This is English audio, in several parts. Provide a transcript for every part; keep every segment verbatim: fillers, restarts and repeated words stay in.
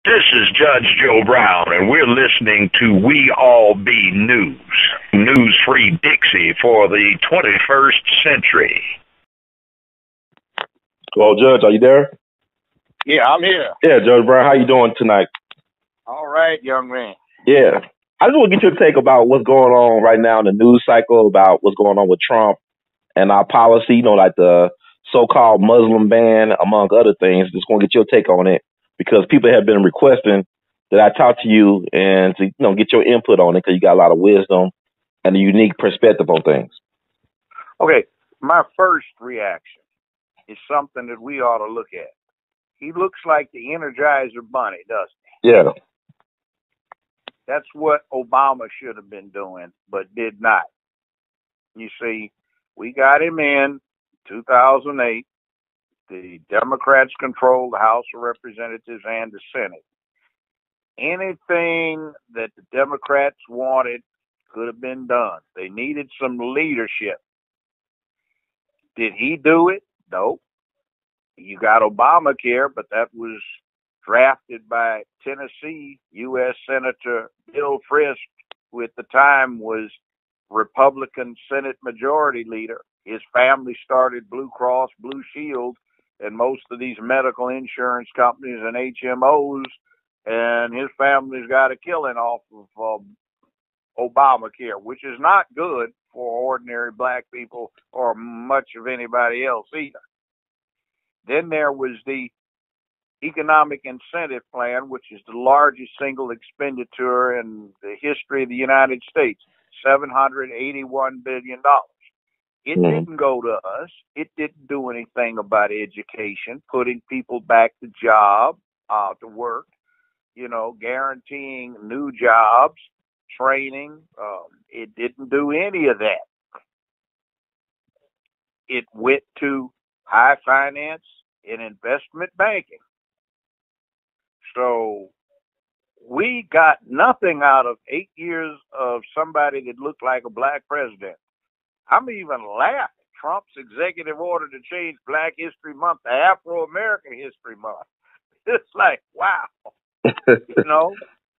This is Judge Joe Brown, and we're listening to We All Be News, news-free Dixie for the twenty-first century. Well, Judge, are you there? Yeah, I'm here. Yeah, Judge Brown, how you doing tonight? All right, young man. Yeah. I just want to get your take about what's going on right now in the news cycle, about what's going on with Trump and our policy, you know, like the so-called Muslim ban, among other things. Just want to get your take on it, because people have been requesting that I talk to you and to, you know, get your input on it, because you got a lot of wisdom and a unique perspective on things. Okay, my first reaction is something that we ought to look at. He looks like the Energizer Bunny, doesn't he? Yeah. That's what Obama should have been doing, but did not. You see, we got him in two thousand eight. The Democrats controlled the House of Representatives and the Senate. Anything that the Democrats wanted could have been done. They needed some leadership. Did he do it? No. You got Obamacare, but that was drafted by Tennessee U S Senator Bill Frist, who at the time was Republican Senate Majority Leader. His family started Blue Cross Blue Shield and most of these medical insurance companies and H M Os, and his family's got a killing off of um, Obamacare, which is not good for ordinary black people or much of anybody else either. Then there was the Economic Incentive Plan, which is the largest single expenditure in the history of the United States, seven hundred eighty-one billion dollars. It mm. didn't go to us. It didn't do anything about education, putting people back to job, uh, to work, you know, guaranteeing new jobs, training. Um, it didn't do any of that. It went to high finance and investment banking. So we got nothing out of eight years of somebody that looked like a black president. I'm even laughing. Trump's executive order to change Black History Month to Afro-American History Month. It's like, wow. You know?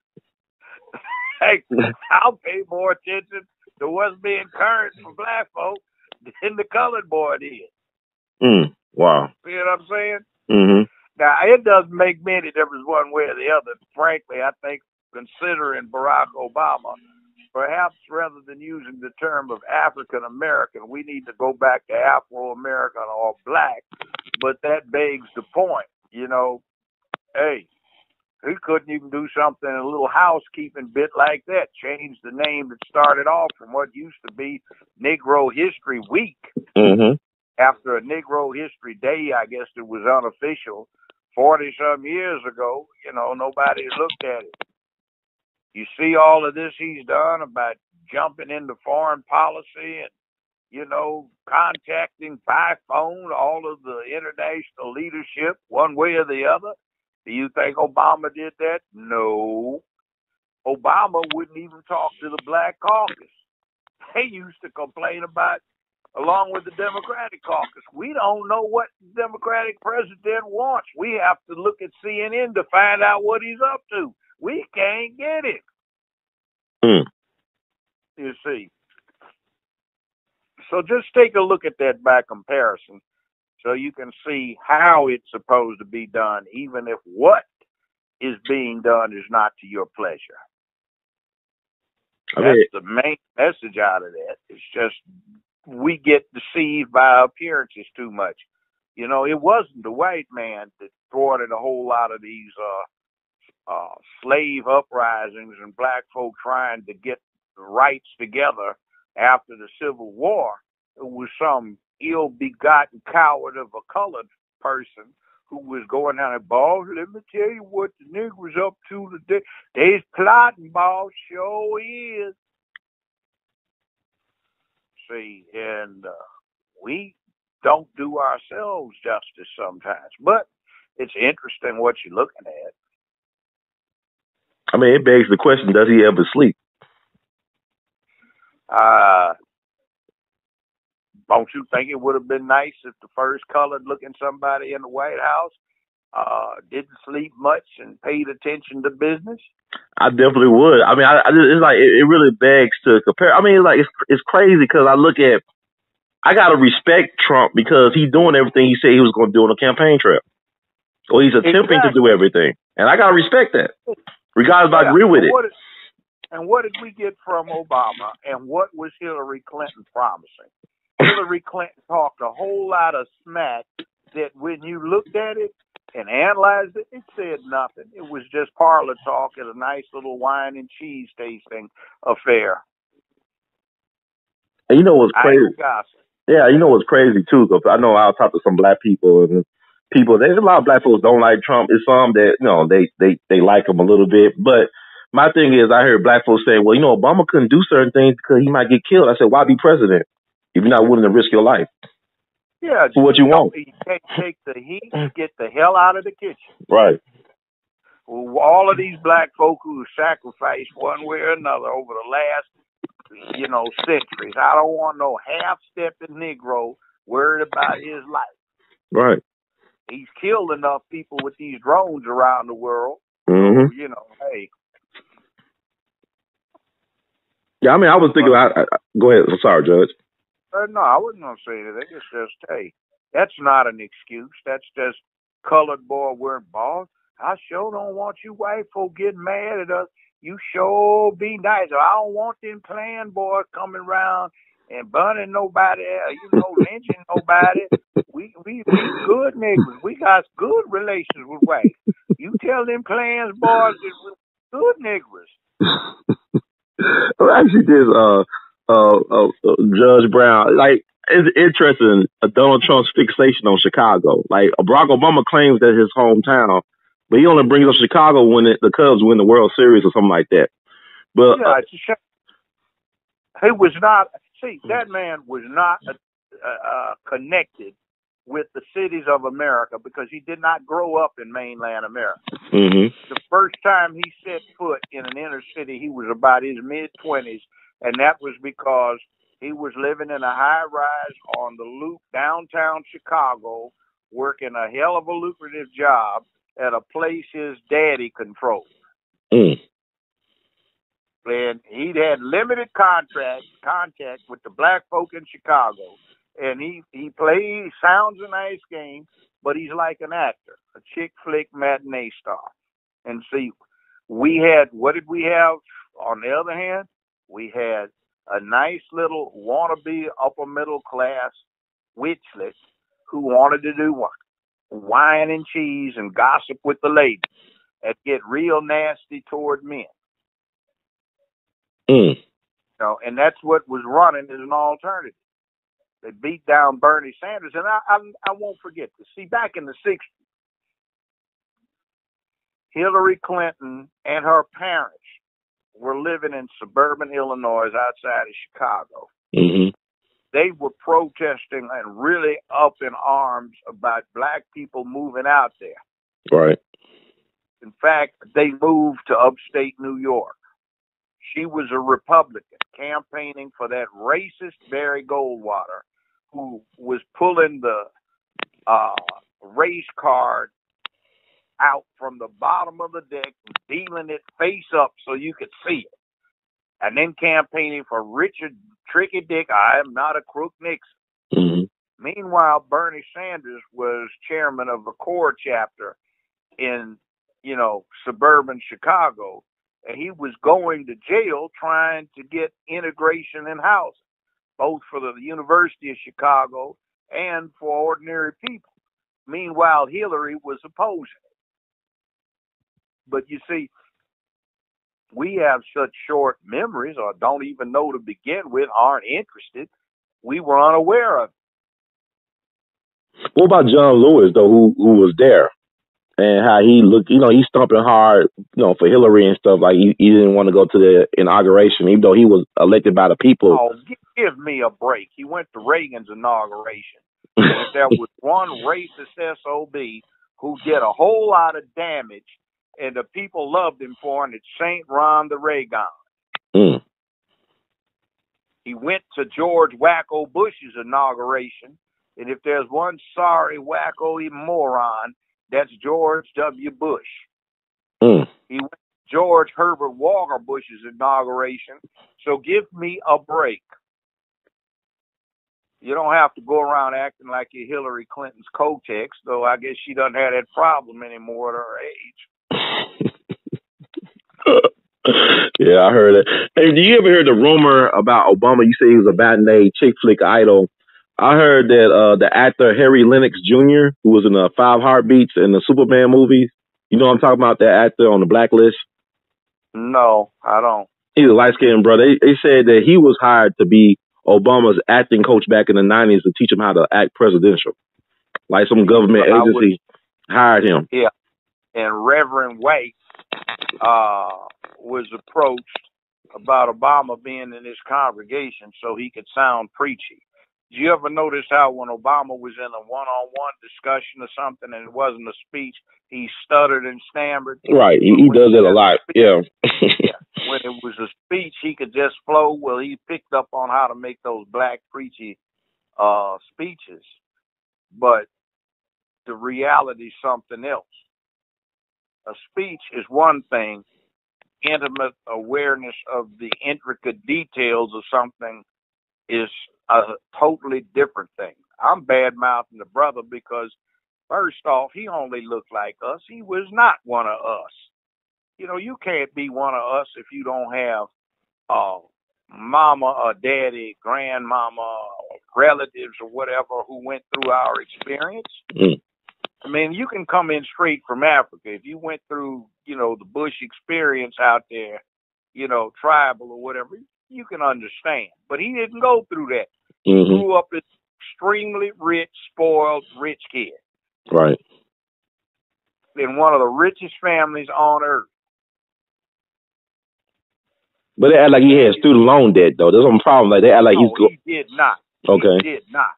Hey, I'll pay more attention to what's being current for black folk than the colored boy did. Mm, wow. You know what I'm saying? Mm-hmm. Now, it doesn't make me any difference one way or the other. Frankly, I think considering Barack Obama, perhaps rather than using the term of African American, we need to go back to Afro American or black. But that begs the point, you know, hey, he couldn't even do something, a little housekeeping bit like that, change the name that started off from what used to be Negro History Week. Mm-hmm. After a Negro History Day, I guess it was unofficial, forty-some years ago, you know, nobody looked at it. You see all of this he's done about jumping into foreign policy and, you know, contacting by phone all of the international leadership one way or the other. Do you think Obama did that? No. Obama wouldn't even talk to the Black Caucus. They used to complain about, along with the Democratic Caucus, we don't know what the Democratic president wants. We have to look at C N N to find out what he's up to. We can't get it. Mm. You see. So just take a look at that by comparison so you can see how it's supposed to be done, even if what is being done is not to your pleasure. I mean, That's the main message out of that. It's just we get deceived by appearances too much. You know, it wasn't the white man that thwarted a whole lot of these uh, Uh, slave uprisings and black folk trying to get the rights together after the Civil War. It was some ill-begotten coward of a colored person who was going down and, boss, let me tell you what the niggers up to today. They's plotting, boss, sure is. See, and uh, we don't do ourselves justice sometimes, but it's interesting what you're looking at. I mean, it begs the question, does he ever sleep? Uh, don't you think it would have been nice if the first colored looking somebody in the White House uh, didn't sleep much and paid attention to business? I definitely would. I mean, I, I it's like it, it really begs to compare. I mean, it's like it's it's crazy because I look at I gotta respect Trump because he's doing everything he said he was going to do on the campaign trail, or he's attempting Exactly. to do everything, and I gotta respect that, regardless if I Yeah. agree with And it. what, and what did we get from Obama? And what was Hillary Clinton promising? Hillary Clinton talked a whole lot of smack that when you looked at it and analyzed it, it said nothing. It was just parlor talk at a nice little wine and cheese tasting affair. And you know what's crazy? Idle gossip. Yeah, you know what's crazy too? Cause I know I'll talk to some black people and people. There's a lot of black folks don't like Trump. It's some that you know they they they like him a little bit. But my thing is, I heard black folks saying, "Well, you know, Obama couldn't do certain things because he might get killed." I said, "Why be president if you're not willing to risk your life Yeah, for what you want?" you take, take the heat, get the hell out of the kitchen. Right. Well, all of these black folk who sacrificed one way or another over the last, you know, centuries. I don't want no half-stepping Negro worried about his life. Right. He's killed enough people with these drones around the world. Mm-hmm. So, you know, hey. Yeah, I mean, I was thinking. I, I, go ahead. I'm sorry, Judge. Uh, no, I wasn't gonna say anything. It's just, hey, that's not an excuse. That's just colored boy wearing balls. I sure don't want you white folk getting mad at us. You sure be nice. I don't want them Klan boys coming around and burning nobody, you know, lynching nobody. We we we good niggas. We got good relations with white. You tell them Klan boys that we're good niggas. Well, actually, this uh, uh, uh, Judge Brown, like, it's interesting. Uh, Donald Trump's fixation on Chicago. Like, Barack Obama claims that his hometown, but he only brings up Chicago when it, the Cubs win the World Series or something like that. But yeah, it's a shame. He was not. See, that man was not uh, uh, connected with the cities of America because he did not grow up in mainland America. Mm-hmm. The first time he set foot in an inner city, he was about his mid-twenties, and that was because he was living in a high-rise on the loop downtown Chicago, working a hell of a lucrative job at a place his daddy controlled. Mm. And he'd had limited contract contact with the black folk in Chicago. And he, he plays, sounds a nice game, but he's like an actor, a chick flick matinee star. And see, we had, what did we have on the other hand? We had a nice little wannabe upper middle class witchlet who wanted to do what? Wine and cheese and gossip with the ladies and get real nasty toward men. Mm. You know, and that's what was running as an alternative. They beat down Bernie Sanders, and I, I, I won't forget this. See, back in the sixties, Hillary Clinton and her parents were living in suburban Illinois outside of Chicago. Mm-hmm. They were protesting and really up in arms about black people moving out there. Right. In fact, they moved to upstate New York. She was a Republican campaigning for that racist Barry Goldwater, who was pulling the uh, race card out from the bottom of the deck and dealing it face up so you could see it. And then campaigning for Richard Tricky Dick, I am not a crook Nixon. Mm-hmm. Meanwhile, Bernie Sanders was chairman of the core chapter in, you know, suburban Chicago. And he was going to jail trying to get integration in housing, both for the University of Chicago and for ordinary people. Meanwhile, Hillary was opposing it. But you see, we have such short memories or don't even know to begin with, aren't interested. We were unaware of it. What about John Lewis, though, who who was there? And how he looked, you know, he's stomping hard, you know, for Hillary and stuff. Like, he, he didn't want to go to the inauguration, even though he was elected by the people. Oh, give me a break. He went to Reagan's inauguration. And if there was one racist S O B who did a whole lot of damage and the people loved him for it, it's Saint Ron the Reagan. Mm. He went to George Wacko Bush's inauguration. And if there's one sorry wacko moron, That's George W. Bush. Mm. He went to George Herbert Walker Bush's inauguration. So give me a break. You don't have to go around acting like you're Hillary Clinton's Kotex, though I guess she doesn't have that problem anymore at her age. Yeah, I heard it. Hey, do you ever hear the rumor about Obama? You say he was a matinee chick flick idol. I heard that uh, the actor Harry Lennox Junior, who was in the Five Heartbeats and the Superman movies, you know what I'm talking about, that actor on the Blacklist? No, I don't. He's a light-skinned brother. They, they said that he was hired to be Obama's acting coach back in the nineties to teach him how to act presidential. Like some government But I agency would, hired him. Yeah, and Reverend White uh, was approached about Obama being in his congregation so he could sound preachy. Did you ever notice how when Obama was in a one-on-one discussion or something and it wasn't a speech, he stuttered and stammered? Right, he, he does it a lot. Speech, yeah. yeah. When it was a speech, he could just flow. Well, he picked up on how to make those black preachy uh, speeches. But the reality is something else. A speech is one thing. Intimate awareness of the intricate details of something is a totally different thing. I'm bad-mouthing the brother because, first off, he only looked like us. He was not one of us. You know, you can't be one of us if you don't have uh, mama or daddy, grandmama, or relatives or whatever who went through our experience. Mm. I mean, you can come in straight from Africa. If you went through, you know, the Bush experience out there, you know, tribal or whatever, you can understand. But he didn't go through that. Mm-hmm. He grew up as extremely rich, spoiled, rich kid. Right. In one of the richest families on earth. But they act like he had student loan debt, though. There's some problem. Like they act like no, he's go- he did not. Okay. He did not.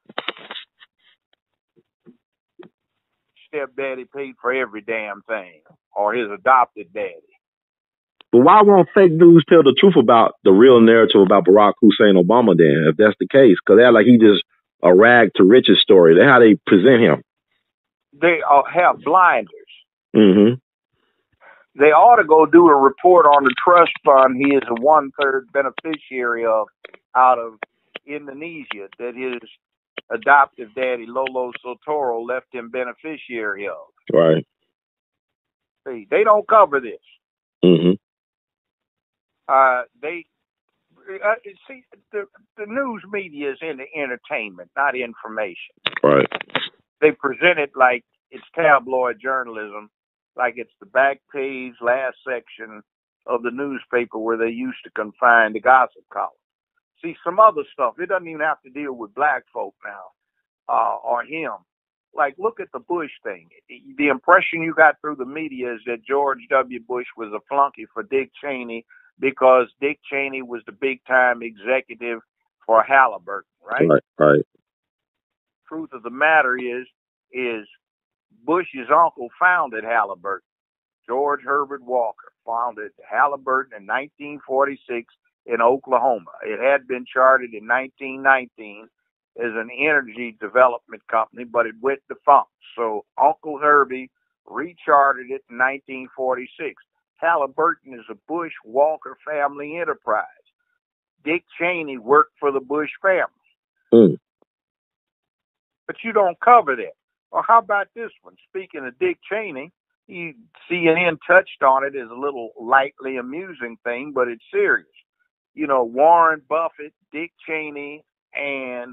Stepdaddy paid for every damn thing, or his adopted daddy. But why won't fake news tell the truth about the real narrative about Barack Hussein Obama then, if that's the case? Because they act like he just a rag to riches story. That's how they present him. They uh, have blinders. Mm-hmm. They ought to go do a report on the trust fund he is a one-third beneficiary of out of Indonesia that his adoptive daddy, Lolo Sotoro, left him beneficiary of. Right. See, they don't cover this. Mm-hmm. Uh, they uh, see the the news media is into entertainment, not information. Right. They present it like it's tabloid journalism, like it's the back page, last section of the newspaper where they used to confine the gossip column. See, some other stuff, it doesn't even have to deal with black folk now, uh, or him. Like, look at the Bush thing. The impression you got through the media is that George W. Bush was a flunky for Dick Cheney because Dick Cheney was the big-time executive for Halliburton, right? Right, right. Truth of the matter is, is Bush's uncle founded Halliburton. George Herbert Walker founded Halliburton in nineteen forty-six in Oklahoma. It had been chartered in nineteen nineteen as an energy development company, but it went defunct. So Uncle Herbie rechartered it in nineteen forty-six. Halliburton is a Bush-Walker family enterprise. Dick Cheney worked for the Bush family. Mm. But you don't cover that. Or how about this one? Speaking of Dick Cheney, he, C N N touched on it as a little lightly amusing thing, but it's serious. You know, Warren Buffett, Dick Cheney, and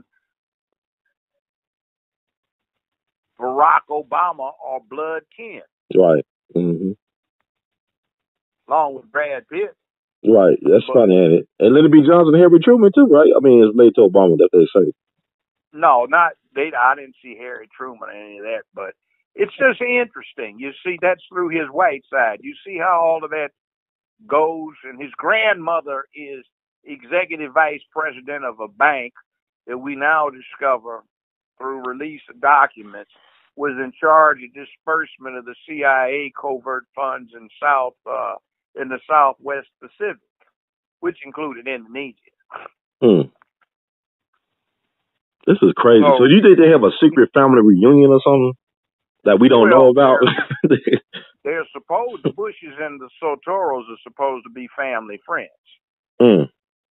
Barack Obama are blood kin. Right. Mm-hmm. Along with Brad Pitt. Right. That's but, funny, ain't it? And Lyndon B. Johnson and Harry Truman, too, right? I mean, it's made to Obama that they say. No, not they. I didn't see Harry Truman or any of that, but it's just interesting. You see, that's through his white side. You see how all of that goes, and his grandmother is executive vice president of a bank that we now discover through release of documents was in charge of disbursement of the C I A covert funds in South uh, in the Southwest Pacific, which included Indonesia. Hmm. This is crazy. So, so do you think they have a secret family reunion or something? that we don't know Well, about? they're, they're supposed, the Bushes and the Sotoros are supposed to be family friends. mm.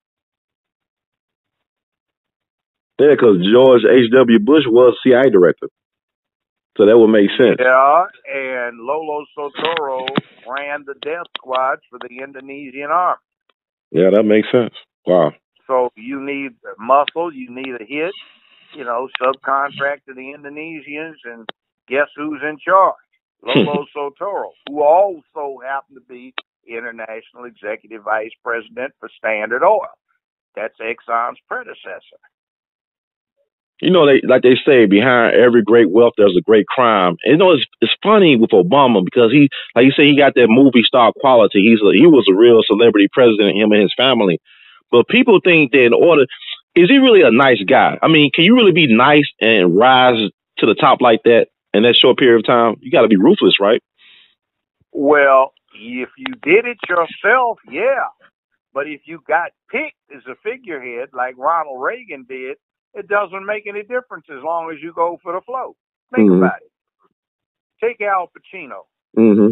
Yeah, because George H W. Bush was C I A director. So that would make sense. Yeah, and Lolo Sotoro ran the death squads for the Indonesian army. Yeah, that makes sense. Wow. So you need muscle, you need a hit, you know, subcontract to the Indonesians, and guess who's in charge? Lolo Sotoro, who also happened to be International Executive Vice President for Standard Oil. That's Exxon's predecessor. You know, they like they say, behind every great wealth, there's a great crime. And, you know, it's it's funny with Obama because he, like you say, he got that movie star quality. He's a, he was a real celebrity president, him and his family. But people think that in order, is he really a nice guy? I mean, can you really be nice and rise to the top like that in that short period of time? You got to be ruthless, right? Well, if you did it yourself, yeah. But if you got picked as a figurehead like Ronald Reagan did, it doesn't make any difference as long as you go for the flow. Think mm-hmm. about it. Take Al Pacino. Mm-hmm.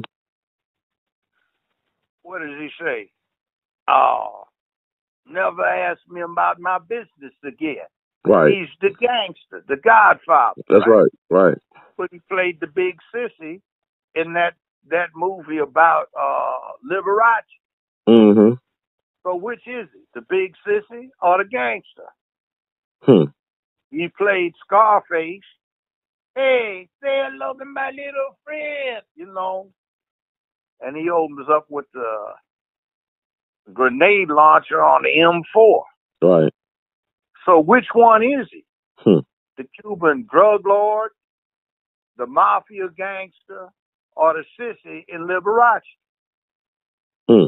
What does he say? Oh, never ask me about my business again. Right. He's the gangster, the Godfather. That's right, right. right. But he played the big sissy in that, that movie about uh, Liberace. Mm-hmm. So which is it, the big sissy or the gangster? Hmm. He played Scarface. Hey, say hello to my little friend, you know. And he opens up with the grenade launcher on the M four. Right. So which one is he? Hmm. The Cuban drug lord, the mafia gangster, or the sissy in Liberace? Hmm.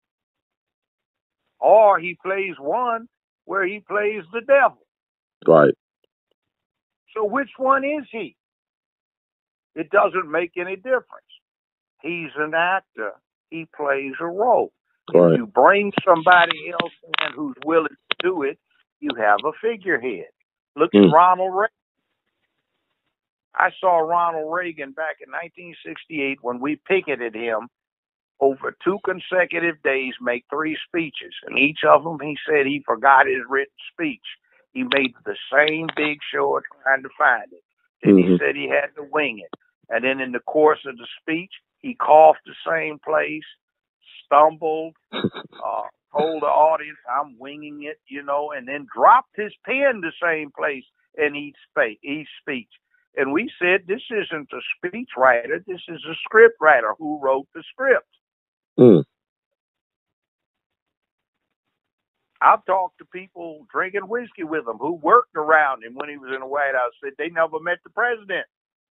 Or he plays one where he plays the devil. Right. So which one is he? It doesn't make any difference. He's an actor. He plays a role. Right. If you bring somebody else in who's willing to do it, you have a figurehead. Look mm. at Ronald Reagan. I saw Ronald Reagan back in nineteen sixty-eight when we picketed him over two consecutive days, make three speeches. And each of them, he said he forgot his written speech. He made the same big show of trying to find it. Then mm-hmm. he said he had to wing it. And then in the course of the speech, he coughed the same place, stumbled, uh, told the audience, I'm winging it, you know, and then dropped his pen the same place in each, spa- each speech. And we said, this isn't a speech writer, this is a script writer who wrote the script. Mm. I've talked to people drinking whiskey with him who worked around him when he was in the White House, said they never met the president.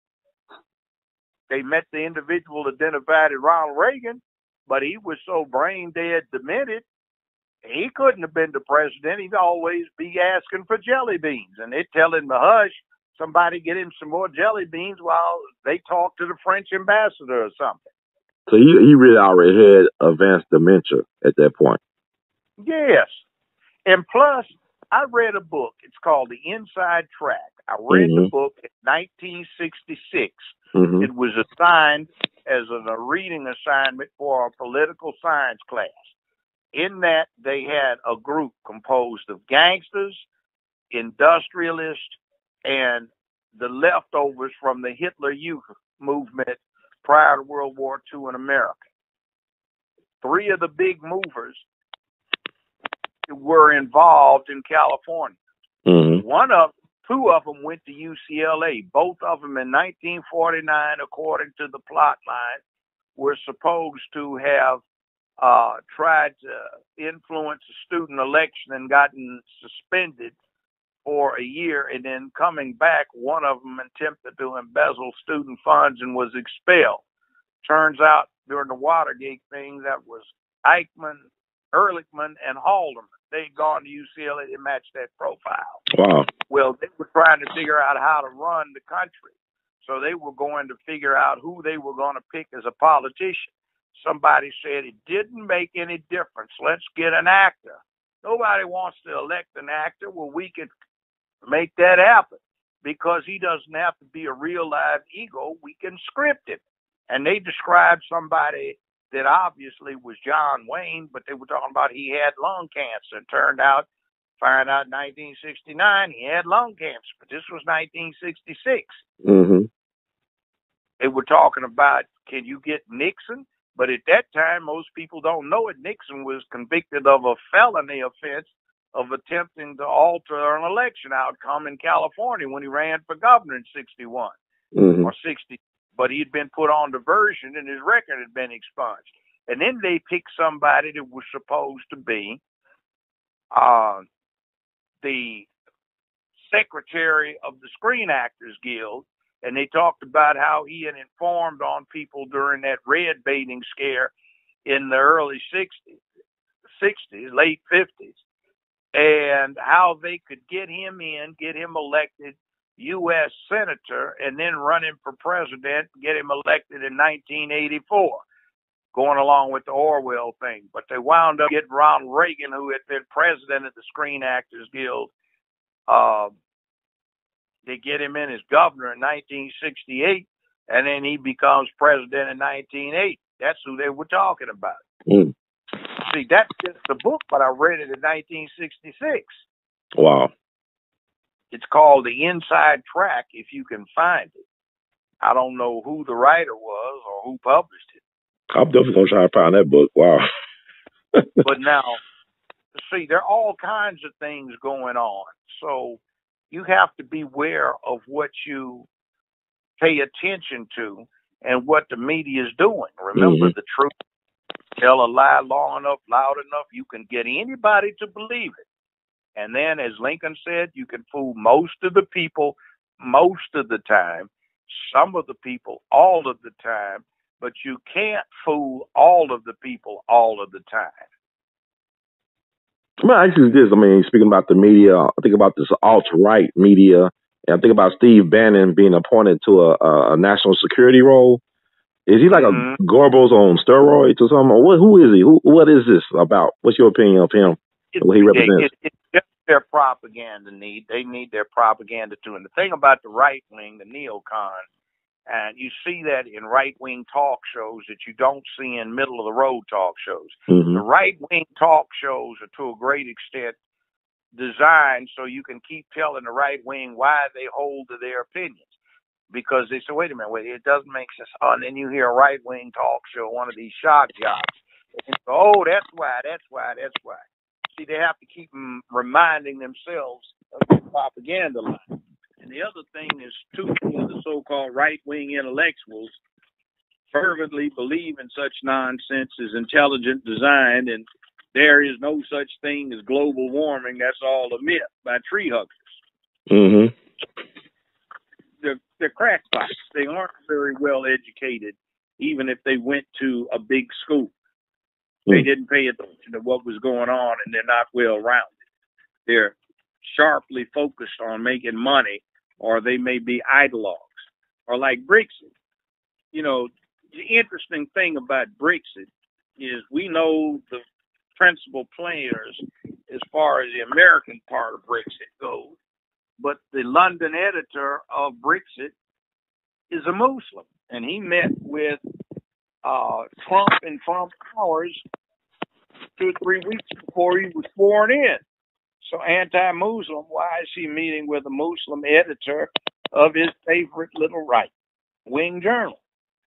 They met the individual identified as Ronald Reagan, but he was so brain dead, demented, he couldn't have been the president. He'd always be asking for jelly beans. And they'd tell him to hush, somebody get him some more jelly beans while they talk to the French ambassador or something. So he, he really already had advanced dementia at that point. Yes. And plus, I read a book. It's called The Inside Track. I read mm-hmm. the book in nineteen sixty-six. Mm-hmm. It was assigned as a reading assignment for a political science class. In that, they had a group composed of gangsters, industrialists, and the leftovers from the Hitler Youth movement prior to World War Two in America. Three of the big movers were involved in California. Mm-hmm. One of Two of them went to U C L A. Both of them in nineteen forty-nine, according to the plot line, were supposed to have uh, tried to influence a student election and gotten suspended for a year. And then coming back, one of them attempted to embezzle student funds and was expelled. Turns out during the Watergate thing, that was Eichmann, Ehrlichman, and Haldeman. They'd gone to U C L A to match that profile. Wow. Well, they were trying to figure out how to run the country. So they were going to figure out who they were going to pick as a politician. Somebody said it didn't make any difference. Let's get an actor. Nobody wants to elect an actor. Well, we could make that happen. because he doesn't have to be a real live ego. We can script him. And they described somebody that obviously was John Wayne, but they were talking about he had lung cancer. And turned out, find out in nineteen sixty-nine, he had lung cancer, but this was nineteen sixty-six. Mm-hmm. They were talking about, can you get Nixon? But at that time, most people don't know it. Nixon was convicted of a felony offense of attempting to alter an election outcome in California when he ran for governor in sixty-one mm-hmm. or sixty. But he'd been put on diversion and his record had been expunged. And then they picked somebody that was supposed to be uh, the secretary of the Screen Actors Guild. And they talked about how he had informed on people during that red baiting scare in the early sixties, sixties, late fifties, and how they could get him in, get him elected U S senator, and then run him for president, get him elected in nineteen eighty-four, going along with the Orwell thing. But they wound up getting Ronald Reagan, who had been president of the Screen Actors Guild. Uh, they get him in as governor in nineteen sixty-eight, and then he becomes president in nineteen eighty. That's who they were talking about. Mm. See, that's just the book, but I read it in nineteen sixty-six. Wow. It's called The Inside Track, if you can find it. I don't know who the writer was or who published it. I'm definitely going to try to find that book. Wow. But now, see, there are all kinds of things going on. So you have to be aware of what you pay attention to and what the media is doing. Remember, mm-hmm. the truth. Tell a lie long enough, loud enough, you can get anybody to believe it. And then, as Lincoln said, you can fool most of the people most of the time, some of the people all of the time, but you can't fool all of the people all of the time. Well, actually, this. I mean, speaking about the media, I think about this alt-right media, and I think about Steve Bannon being appointed to a, a national security role. Is he like mm-hmm. a Goebbels on steroids or something? Or what, who is he? Who, what is this about? What's your opinion of him? It's, what he represents? It, it's just their propaganda need. They need their propaganda too. And the thing about the right wing, the neocon, and you see that in right-wing talk shows that you don't see in middle-of-the-road talk shows. Mm-hmm. The right-wing talk shows are to a great extent designed so you can keep telling the right wing why they hold to their opinions. Because they say, wait a minute, wait, it doesn't make sense. Oh, and then you hear a right-wing talk show, one of these shock jocks. And go, oh, that's why, that's why, that's why. See, they have to keep them reminding themselves of the propaganda line. And the other thing is, too, the so-called right-wing intellectuals fervently believe in such nonsense as intelligent design, and there is no such thing as global warming. That's all a myth by tree huggers. Mm-hmm. They're, they're crackpots. They aren't very well educated, even if they went to a big school. Mm. They didn't pay attention to what was going on, and they're not well rounded. They're sharply focused on making money, or they may be ideologues, or like Brexit. You know, the interesting thing about Brexit is we know the principal players as far as the American part of Brexit goes. But the London editor of Brexit is a Muslim, and he met with uh, Trump and Trump Towers two or three weeks before he was sworn in. So anti-Muslim, why is he meeting with a Muslim editor of his favorite little right-wing journal?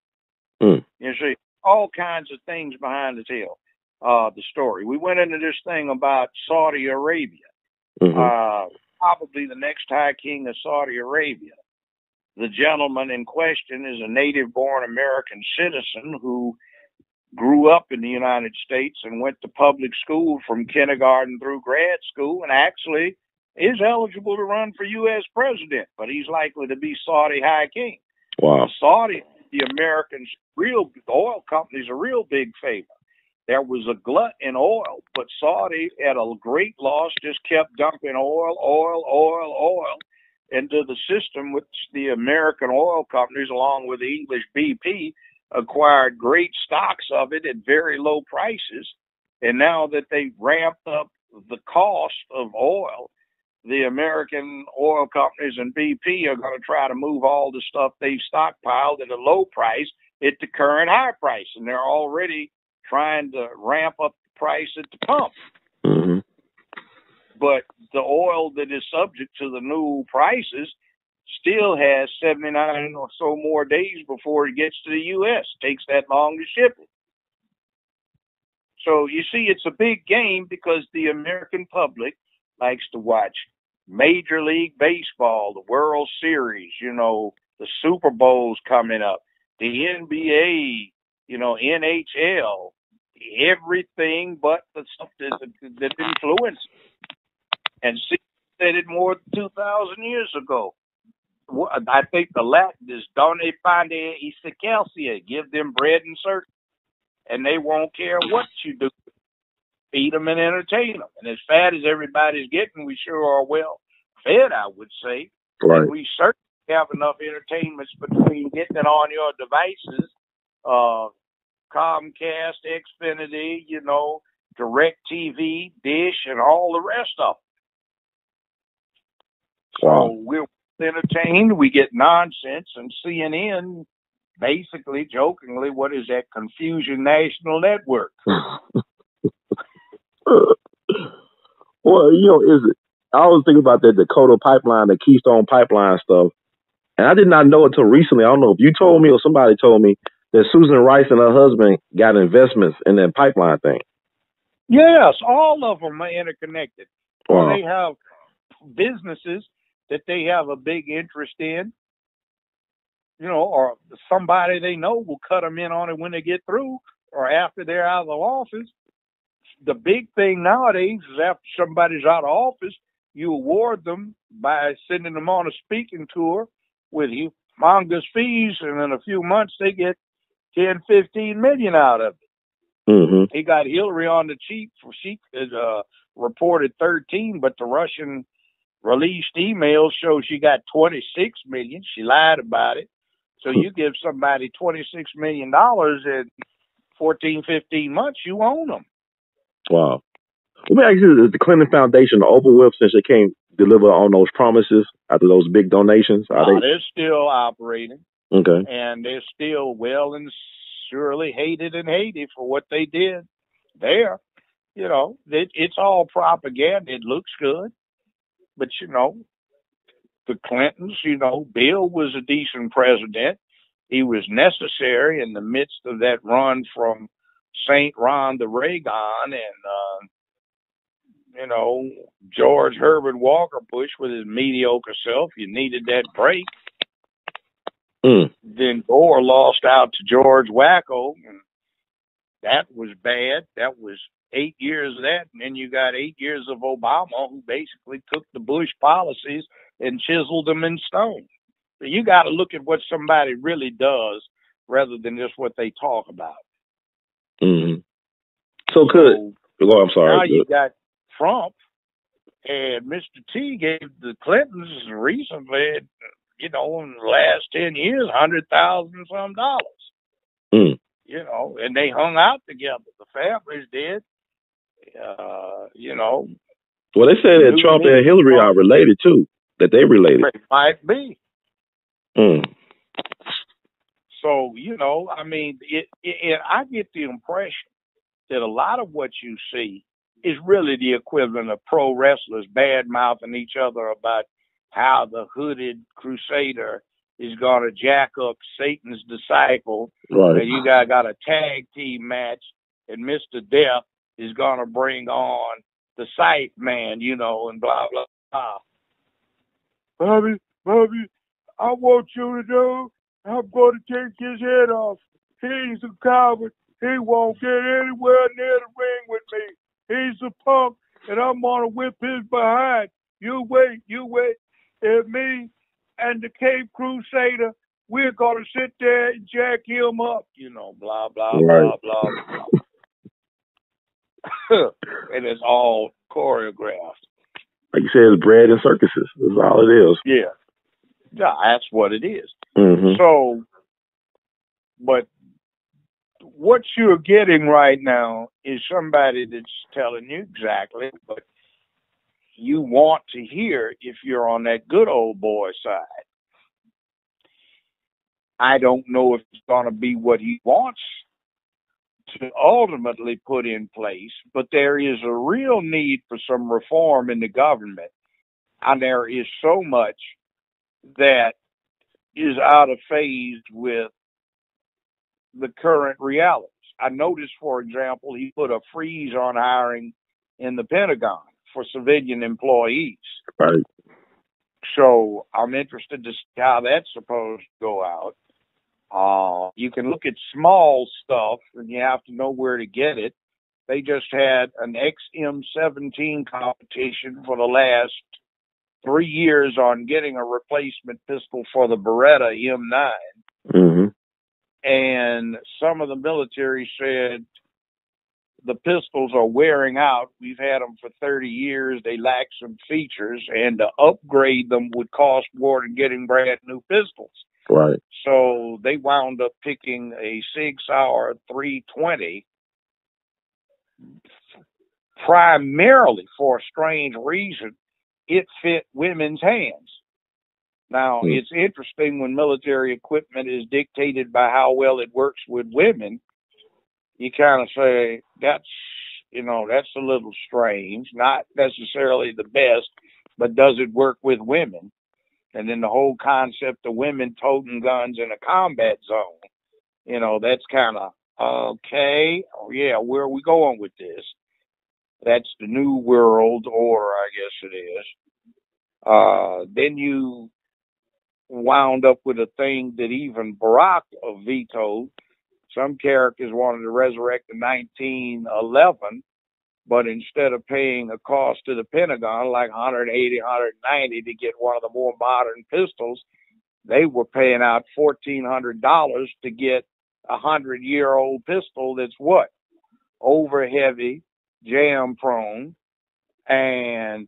Mm. You see, all kinds of things behind the tail, uh, the story. We went into this thing about Saudi Arabia. Mm-hmm. Uh, probably the next high king of Saudi Arabia. The gentleman in question is a native-born American citizen who grew up in the United States and went to public school from kindergarten through grad school, and actually is eligible to run for U S president, but he's likely to be Saudi high king. Wow. Saudi, the Americans, real oil companies, a real big favor. There was a glut in oil, but Saudi, at a great loss, just kept dumping oil, oil, oil, oil into the system, which the American oil companies, along with the English B P, acquired great stocks of it at very low prices. And now that they've ramped up the cost of oil, the American oil companies and B P are going to try to move all the stuff they've stockpiled at a low price at the current high price. And they're already trying to ramp up the price at the pump. Mm-hmm. But the oil that is subject to the new prices still has seventy-nine or so more days before it gets to the U S. It takes that long to ship it. So you see, it's a big game because the American public likes to watch Major League Baseball, the World Series, you know, the Super Bowl's coming up, the N B A, you know, N H L, everything but the stuff that, that influences. And see, said it more than two thousand years ago. I think the Latin is "Donne fande y Calcia," give them bread and circus, and they won't care what you do. Feed them and entertain them. And as fat as everybody's getting, we sure are well fed, I would say. Right. And we certainly have enough entertainments between getting it on your devices, uh, Comcast, Xfinity, you know, DirecTV, Dish, and all the rest of them. Wow. So we're entertained. We get nonsense, and C N N, basically, jokingly, what is that? Confusion National Network. Well, you know, is it? I always think about that Dakota pipeline, the Keystone pipeline stuff, and I did not know it until recently. I don't know if you told me or somebody told me that Susan Rice and her husband got investments in that pipeline thing. Yes, all of them are interconnected. Wow. Or they have businesses that they have a big interest in, you know, or somebody they know will cut them in on it when they get through or after they're out of the office. The big thing nowadays is after somebody's out of office, you award them by sending them on a speaking tour with humongous fees, and in a few months they get ten, fifteen million out of it. Mm-hmm. He got Hillary on the cheap. She uh, reported thirteen, but the Russian released emails show she got twenty-six million. She lied about it. So you give somebody twenty-six million dollars in fourteen, fifteen months, you own them. Wow. Let me ask you, is the Clinton Foundation over with since they can't deliver on those promises after those big donations? Are Uh, they... They're still operating. Okay. And they're still well and surely hated in Haiti for what they did there. You know, it, it's all propaganda. It looks good. But, you know, the Clintons, you know, Bill was a decent president. He was necessary in the midst of that run from Saint Ron to Reagan, and, uh, you know, George Herbert Walker Bush with his mediocre self. You needed that break. Mm. Then Gore lost out to George Wacko, and that was bad. That was eight years of that, and then you got eight years of Obama, who basically took the Bush policies and chiseled them in stone. So you got to look at what somebody really does rather than just what they talk about. Mm-hmm. So, so could oh, I'm sorry. Now you got Trump, and Mister T gave the Clintons recently, you know, in the last ten years, a hundred thousand some dollars. Mm. You know, and they hung out together. The families did. Uh, you know. Well, they say that Trump and Hillary are related too. That they related. It might be. Mm. So, you know, I mean, it, it, it, I get the impression that a lot of what you see is really the equivalent of pro wrestlers bad-mouthing each other about how the hooded crusader is going to jack up Satan's disciple. Right. And you got, got a tag team match, and Mister Death is going to bring on the Scythe Man, you know, and blah, blah, blah. Bobby, Bobby, I want you to know I'm going to take his head off. He's a coward. He won't get anywhere near the ring with me. He's a punk, and I'm going to whip his behind. You wait, you wait. And me and the Cape Crusader, we're going to sit there and jack him up. You know, blah, blah, right. blah, blah, blah. And it's all choreographed. Like you said, it's bread and circuses. That's all it is. Yeah. Yeah, that's what it is. Mm-hmm. So, but what you're getting right now is somebody that's telling you exactly, but you want to hear if you're on that good old boy side. I don't know if it's going to be what he wants to ultimately put in place, but there is a real need for some reform in the government. And there is so much that is out of phase with the current realities. I noticed, for example, he put a freeze on hiring in the Pentagon for civilian employees. Right. So I'm interested to see how that's supposed to go out. Uh, you can look at small stuff, and you have to know where to get it. They just had an X M seventeen competition for the last three years on getting a replacement pistol for the Beretta M nine. Mm-hmm. And some of the military said the pistols are wearing out. We've had them for thirty years. They lack some features, and to upgrade them would cost more than getting brand new pistols. Right. So they wound up picking a Sig Sauer three twenty primarily for a strange reason. It fit women's hands. Now, mm. it's interesting when military equipment is dictated by how well it works with women. You kind of say, that's, you know, that's a little strange. Not necessarily the best, but does it work with women? And then the whole concept of women toting guns in a combat zone, you know, that's kind of, okay, oh, yeah, where are we going with this? That's the new world order, I guess it is. Uh, then you wound up with a thing that even Barack vetoed. Some characters wanted to resurrect the nineteen eleven, but instead of paying a cost to the Pentagon, like one hundred eighty, one hundred ninety to get one of the more modern pistols, they were paying out fourteen hundred dollars to get a hundred-year-old pistol that's what? Over heavy, jam prone, and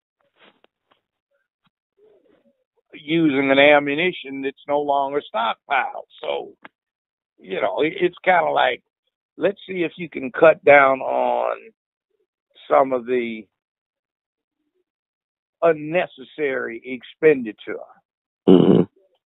using an ammunition that's no longer stockpiled. So, you know, it's kind of like, let's see if you can cut down on some of the unnecessary expenditure. Mm-hmm.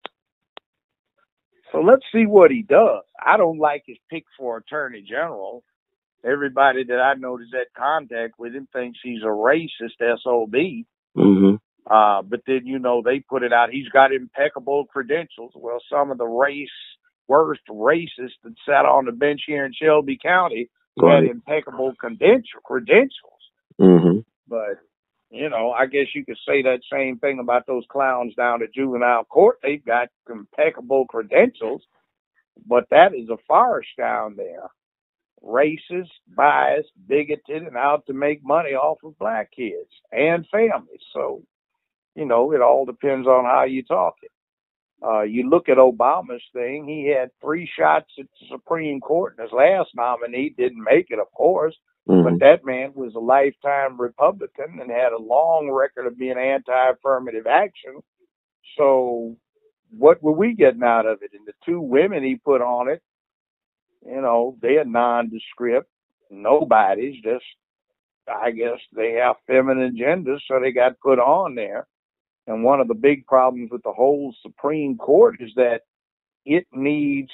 So let's see what he does. I don't like his pick for attorney general. Everybody that I know that's at contact with him thinks he's a racist S O B. Mm-hmm. Uh, but then, you know, they put it out. He's got impeccable credentials. Well, some of the race, worst racists that sat on the bench here in Shelby County right. had impeccable credential, credentials. Mm-hmm. But, you know, I guess you could say that same thing about those clowns down at juvenile court. They've got impeccable credentials, but that is a farce down there. Racist, biased, bigoted, and out to make money off of black kids and families. So, you know, it all depends on how you talk it. Uh, you look at Obama's thing, he had three shots at the Supreme Court, and his last nominee didn't make it, of course, mm-hmm. but that man was a lifetime Republican and had a long record of being anti-affirmative action. So what were we getting out of it? And the two women he put on it, you know, they're nondescript, nobody's, just, I guess they have feminine genders, so they got put on there. And one of the big problems with the whole Supreme Court is that it needs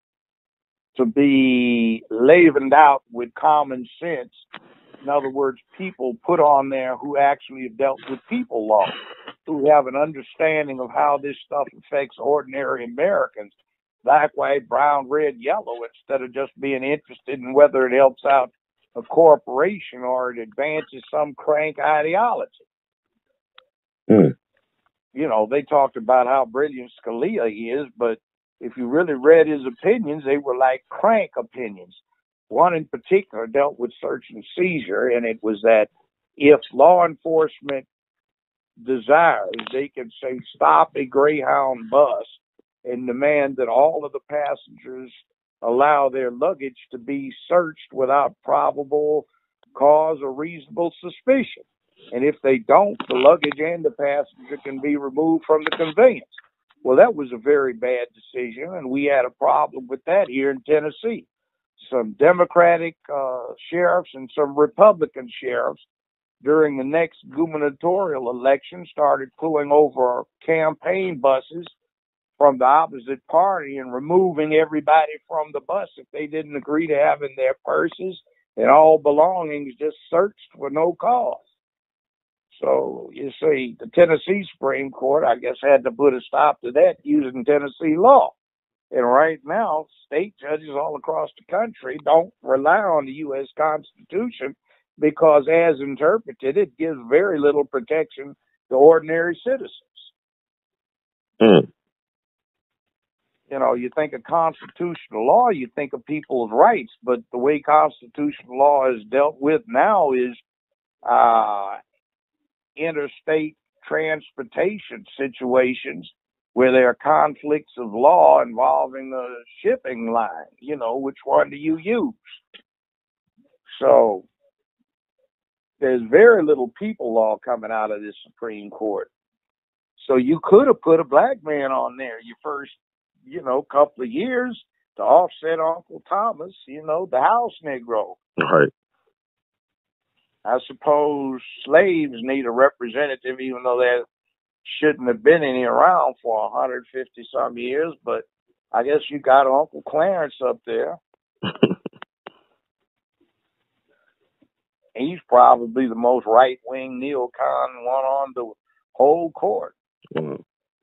to be leavened out with common sense. In other words, people put on there who actually have dealt with people law, who have an understanding of how this stuff affects ordinary Americans, black, white, brown, red, yellow, instead of just being interested in whether it helps out a corporation or it advances some crank ideology. Mm. You know, they talked about how brilliant Scalia is, but if you really read his opinions, they were like crank opinions. One in particular dealt with search and seizure, and it was that if law enforcement desires, they can say stop a Greyhound bus and demand that all of the passengers allow their luggage to be searched without probable cause or reasonable suspicion. And if they don't, the luggage and the passenger can be removed from the conveyance. Well, that was a very bad decision, and we had a problem with that here in Tennessee. Some Democratic uh, sheriffs and some Republican sheriffs during the next gubernatorial election, started pulling over campaign buses from the opposite party and removing everybody from the bus if they didn't agree to having their purses and all belongings just searched for no cause. So, you see, the Tennessee Supreme Court, I guess, had to put a stop to that using Tennessee law. And right now, state judges all across the country don't rely on the U S Constitution because, as interpreted, it gives very little protection to ordinary citizens. Mm. You know, you think of constitutional law, you think of people's rights, but the way constitutional law is dealt with now is uh, interstate transportation situations where there are conflicts of law involving a shipping line. You know, which one do you use? So there's very little people law coming out of this Supreme Court. So you could have put a black man on there your first, you know, couple of years to offset Uncle Thomas, you know, the house Negro. Right. I suppose slaves need a representative, even though there shouldn't have been any around for one hundred fifty some years, but I guess you got Uncle Clarence up there. He's probably the most right-wing neocon one on the whole court. Mm-hmm.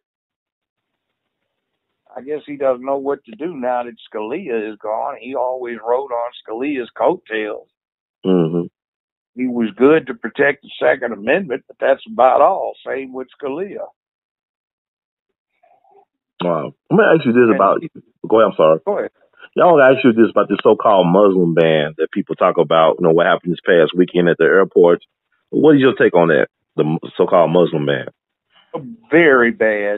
I guess he doesn't know what to do now that Scalia is gone. He always rode on Scalia's coattails. Mm-hmm. He was good to protect the Second Amendment, but that's about all. Same with Scalia. Wow. I'm going to ask you this about, go ahead, I'm sorry. Go ahead. Yeah, I want to ask you this about this so-called Muslim ban that people talk about, you know, what happened this past weekend at the airports. What is your take on that, the so-called Muslim ban? Very bad.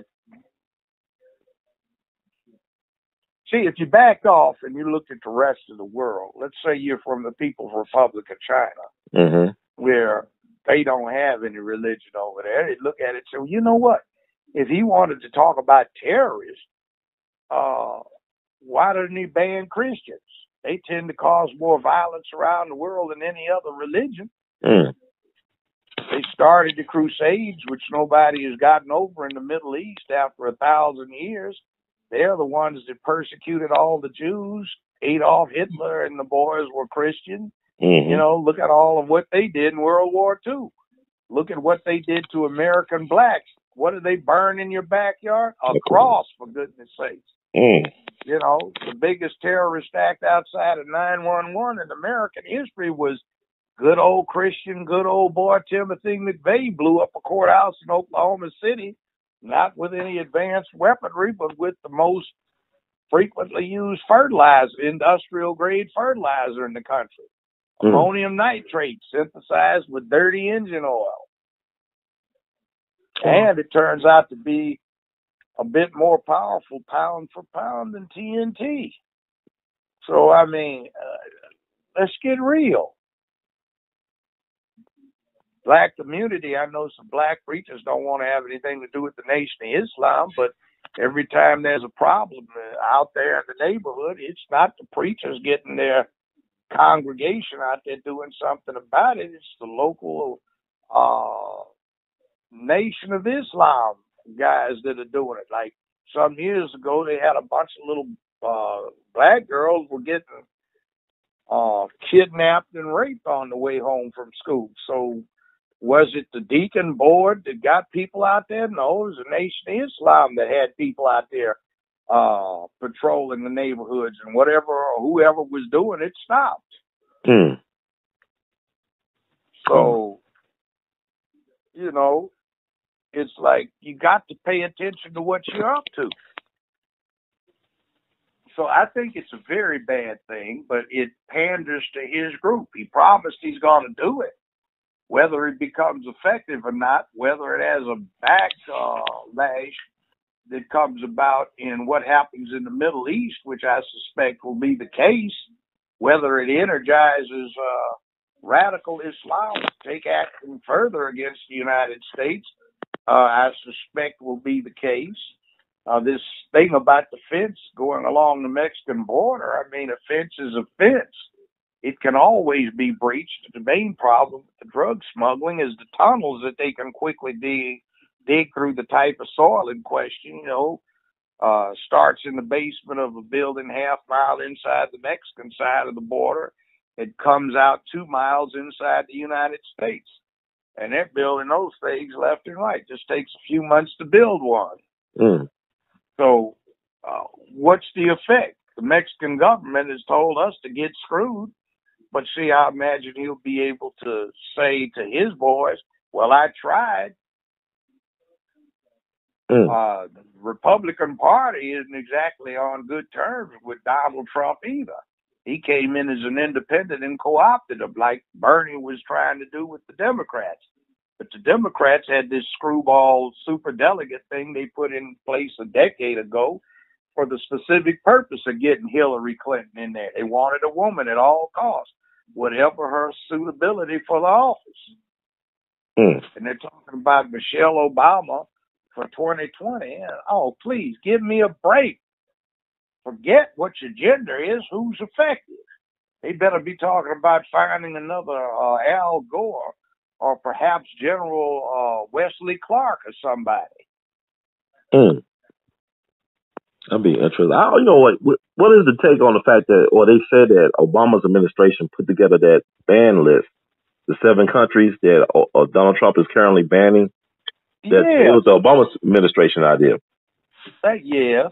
See, if you backed off and you looked at the rest of the world, let's say you're from the People's Republic of China, mm-hmm. where they don't have any religion over there, they'd look at it and say, well, you know what? If he wanted to talk about terrorists, uh, why doesn't he ban Christians? They tend to cause more violence around the world than any other religion. Mm. They started the Crusades, which nobody has gotten over in the Middle East after a thousand years. They're the ones that persecuted all the Jews. Adolf Hitler and the boys were Christian. Mm-hmm. You know, look at all of what they did in World War Two. Look at what they did to American blacks. What did they burn in your backyard? A cross, for goodness sakes. Mm. You know, the biggest terrorist act outside of nine one one in American history was good old Christian, good old boy Timothy McVeigh blew up a courthouse in Oklahoma City, not with any advanced weaponry, but with the most frequently used fertilizer, industrial grade fertilizer in the country. Mm. Ammonium nitrate synthesized with dirty engine oil. Mm. And it turns out to be a bit more powerful pound for pound than T N T. So, I mean, uh, let's get real. Black community, I know some black preachers don't want to have anything to do with the Nation of Islam, but every time there's a problem out there in the neighborhood, it's not the preachers getting their congregation out there doing something about it. It's the local uh, Nation of Islam guys that are doing it. Like some years ago, they had a bunch of little uh, black girls were getting uh, kidnapped and raped on the way home from school. So was it the deacon board that got people out there? No, it was the Nation of Islam that had people out there uh, patrolling the neighborhoods, and whatever or whoever was doing it stopped. Mm. So, you know, it's like you got to pay attention to what you're up to. So I think it's a very bad thing, but it panders to his group. He promised he's going to do it. Whether it becomes effective or not, whether it has a backlash that comes about in what happens in the Middle East, which I suspect will be the case, whether it energizes uh, radical Islam to take action further against the United States, uh, I suspect will be the case. Uh, this thing about the fence going along the Mexican border, I mean, a fence is a fence. it can always be breached. The main problem with the drug smuggling is the tunnels that they can quickly dig, dig through the type of soil in question, you know, uh, starts in the basement of a building half mile inside the Mexican side of the border. It comes out two miles inside the United States. And they're building those things left and right. Just takes a few months to build one. Mm. So uh, what's the effect? The Mexican government has told us to get screwed. But see, I imagine he'll be able to say to his boys, well, I tried. Mm. Uh, the Republican Party isn't exactly on good terms with Donald Trump either. He came in as an independent and co-opted him like Bernie was trying to do with the Democrats. But the Democrats had this screwball superdelegate thing they put in place a decade ago for the specific purpose of getting Hillary Clinton in there. They wanted a woman at all costs, whatever her suitability for the office. Mm. And they're talking about Michelle Obama for twenty twenty. Oh, please, give me a break. Forget what your gender is, who's effective. They better be talking about finding another uh, Al Gore or perhaps General uh, Wesley Clark or somebody. Mm. That'd be interesting. I don't, you know what? What is the take on the fact that, or they said that Obama's administration put together that ban list, the seven countries that uh, Donald Trump is currently banning? That yeah. It was the Obama administration idea. That, yes.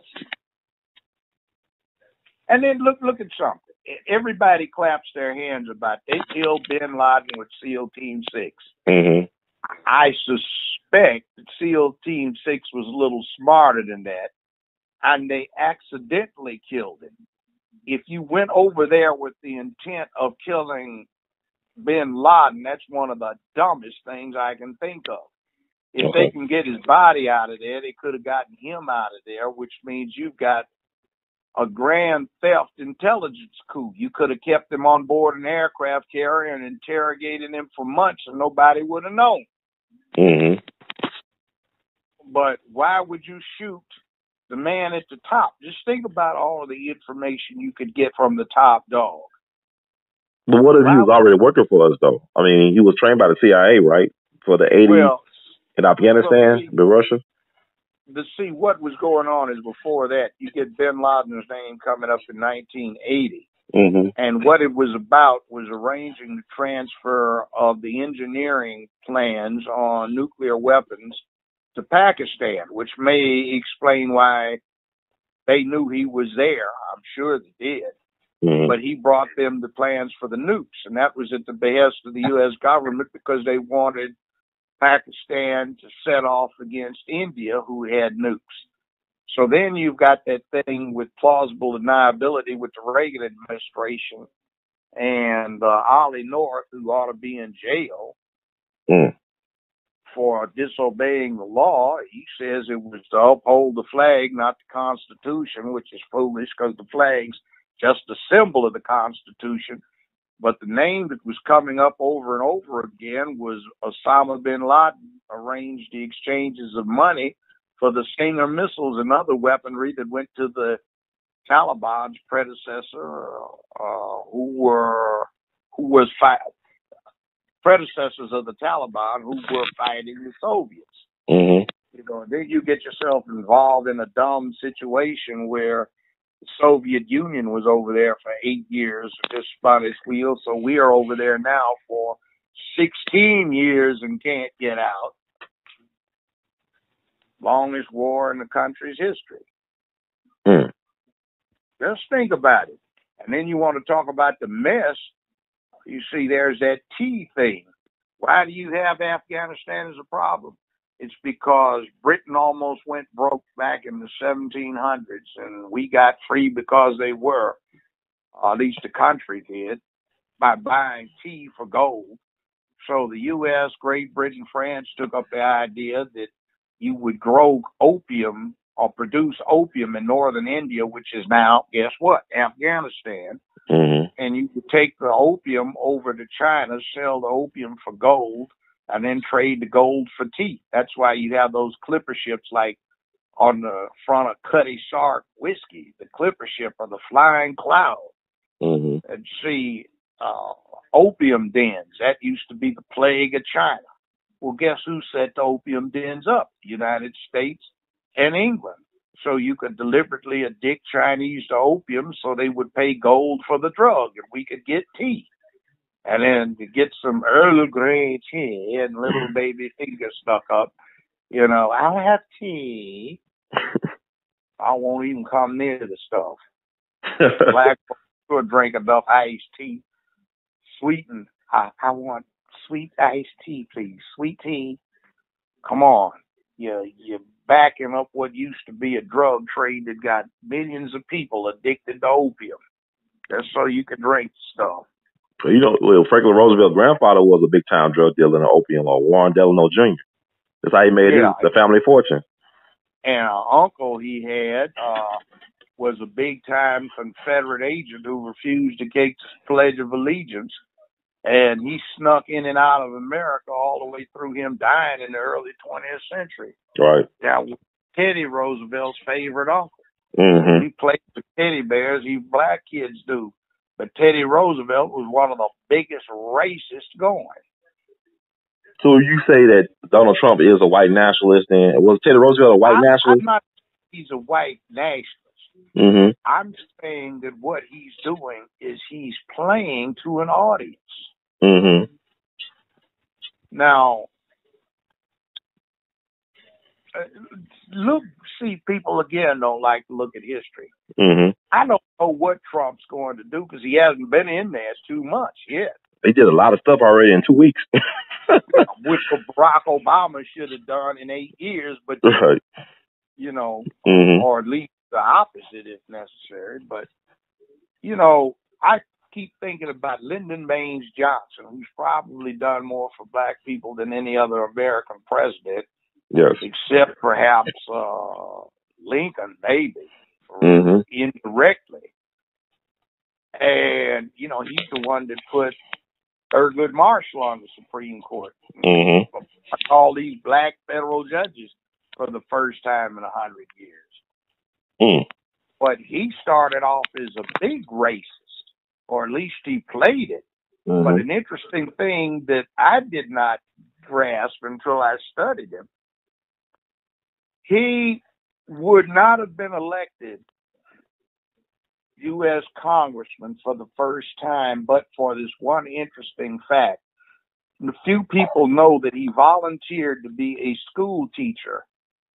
And then look, look at something. Everybody claps their hands about they killed Bin Laden with SEAL Team Six. Mm-hmm. I suspect that SEAL Team Six was a little smarter than that, and they accidentally killed him. If you went over there with the intent of killing Bin Laden, that's one of the dumbest things I can think of. If Okay. they can get his body out of there, they could have gotten him out of there, which means you've got a grand theft intelligence coup. You could have kept him on board an aircraft carrier and interrogated him for months and nobody would have known. Mm-hmm. But why would you shoot the man at the top? Just think about all of the information you could get from the top dog. But what if he was already working for us, though? I mean, he was trained by the C I A, right? For the eighties well, in Afghanistan, well, the Russia? To see what was going on is before that, you get Bin Laden's name coming up in nineteen eighty. Mm-hmm. And what it was about was arranging the transfer of the engineering plans on nuclear weapons to Pakistan, which may explain why they knew he was there. I'm sure they did. Mm-hmm. But he brought them the plans for the nukes, and that was at the behest of the U S government because they wanted Pakistan to set off against India, who had nukes. So then you've got that thing with plausible deniability with the Reagan administration and uh, Ollie North, who ought to be in jail mm. for disobeying the law. He says it was to uphold the flag, not the Constitution, which is foolish because the flag's just a symbol of the Constitution. But the name that was coming up over and over again was Osama bin Laden arranged the exchanges of money for the Stinger missiles and other weaponry that went to the Taliban's predecessor, uh, who were who was fight, predecessors of the Taliban who were fighting the Soviets. Mm-hmm. You know, then you get yourself involved in a dumb situation where the Soviet Union was over there for eight years and just spun its wheels. So we are over there now for sixteen years and can't get out. Longest war in the country's history. Mm. Just think about it. And then you want to talk about the mess. You see, there's that tea thing. Why do you have Afghanistan as a problem? It's because Britain almost went broke back in the seventeen hundreds, and we got free because they were, or at least the country did, by buying tea for gold. So the U S, Great Britain, France took up the idea that you would grow opium or produce opium in northern India, which is now, guess what, Afghanistan. Mm-hmm. And you could take the opium over to China, sell the opium for gold, and then trade the gold for tea. That's why you have those clipper ships like on the front of Cutty Sark whiskey, the clipper ship or the Flying Cloud. Mm-hmm. And see, uh, opium dens. That used to be the plague of China. Well, guess who set the opium dens up? United States and England. So you could deliberately addict Chinese to opium so they would pay gold for the drug and we could get tea. And then to get some Earl Grey tea and little baby fingers stuck up, you know, I'll have tea. I won't even come near the stuff. Black folks could drink enough iced tea. Sweetened. I, I want sweet iced tea, please. Sweet tea. Come on. You're, you're backing up what used to be a drug trade that got millions of people addicted to opium. That's so you can drink stuff. You know, well, Franklin Roosevelt's grandfather was a big-time drug dealer in opium, or Warren Delano Junior That's how he made yeah. his, the family fortune. And an uncle he had uh, was a big-time Confederate agent who refused to take the Pledge of Allegiance. And he snuck in and out of America all the way through him dying in the early twentieth century. Right. Now, Teddy Roosevelt's favorite uncle. Mm-hmm. He played with teddy bears, even black kids do. But Teddy Roosevelt was one of the biggest racists going. So you say that Donald Trump is a white nationalist, and was Teddy Roosevelt a white I, nationalist? I'm not saying he's a white nationalist. Mm-hmm. I'm saying that what he's doing is he's playing to an audience. Mm-hmm. Now, uh, look, see, people again don't like to look at history. Mm-hmm. I don't know what Trump's going to do because he hasn't been in there two months yet. They did a lot of stuff already in two weeks. Which Barack Obama should have done in eight years, but, right. you know, mm-hmm. or at least the opposite if necessary. But, you know, I keep thinking about Lyndon Baines Johnson, who's probably done more for black people than any other American president. Yes. Except perhaps uh, Lincoln, maybe, mm-hmm. indirectly. And, you know, he's the one that put Thurgood Marshall on the Supreme Court. Mm-hmm. All these black federal judges for the first time in a hundred years. Mm. But he started off as a big racist, or at least he played it. Mm-hmm. But an interesting thing that I did not grasp until I studied him, he would not have been elected U S congressman for the first time, but for this one interesting fact. And a few people know that he volunteered to be a school teacher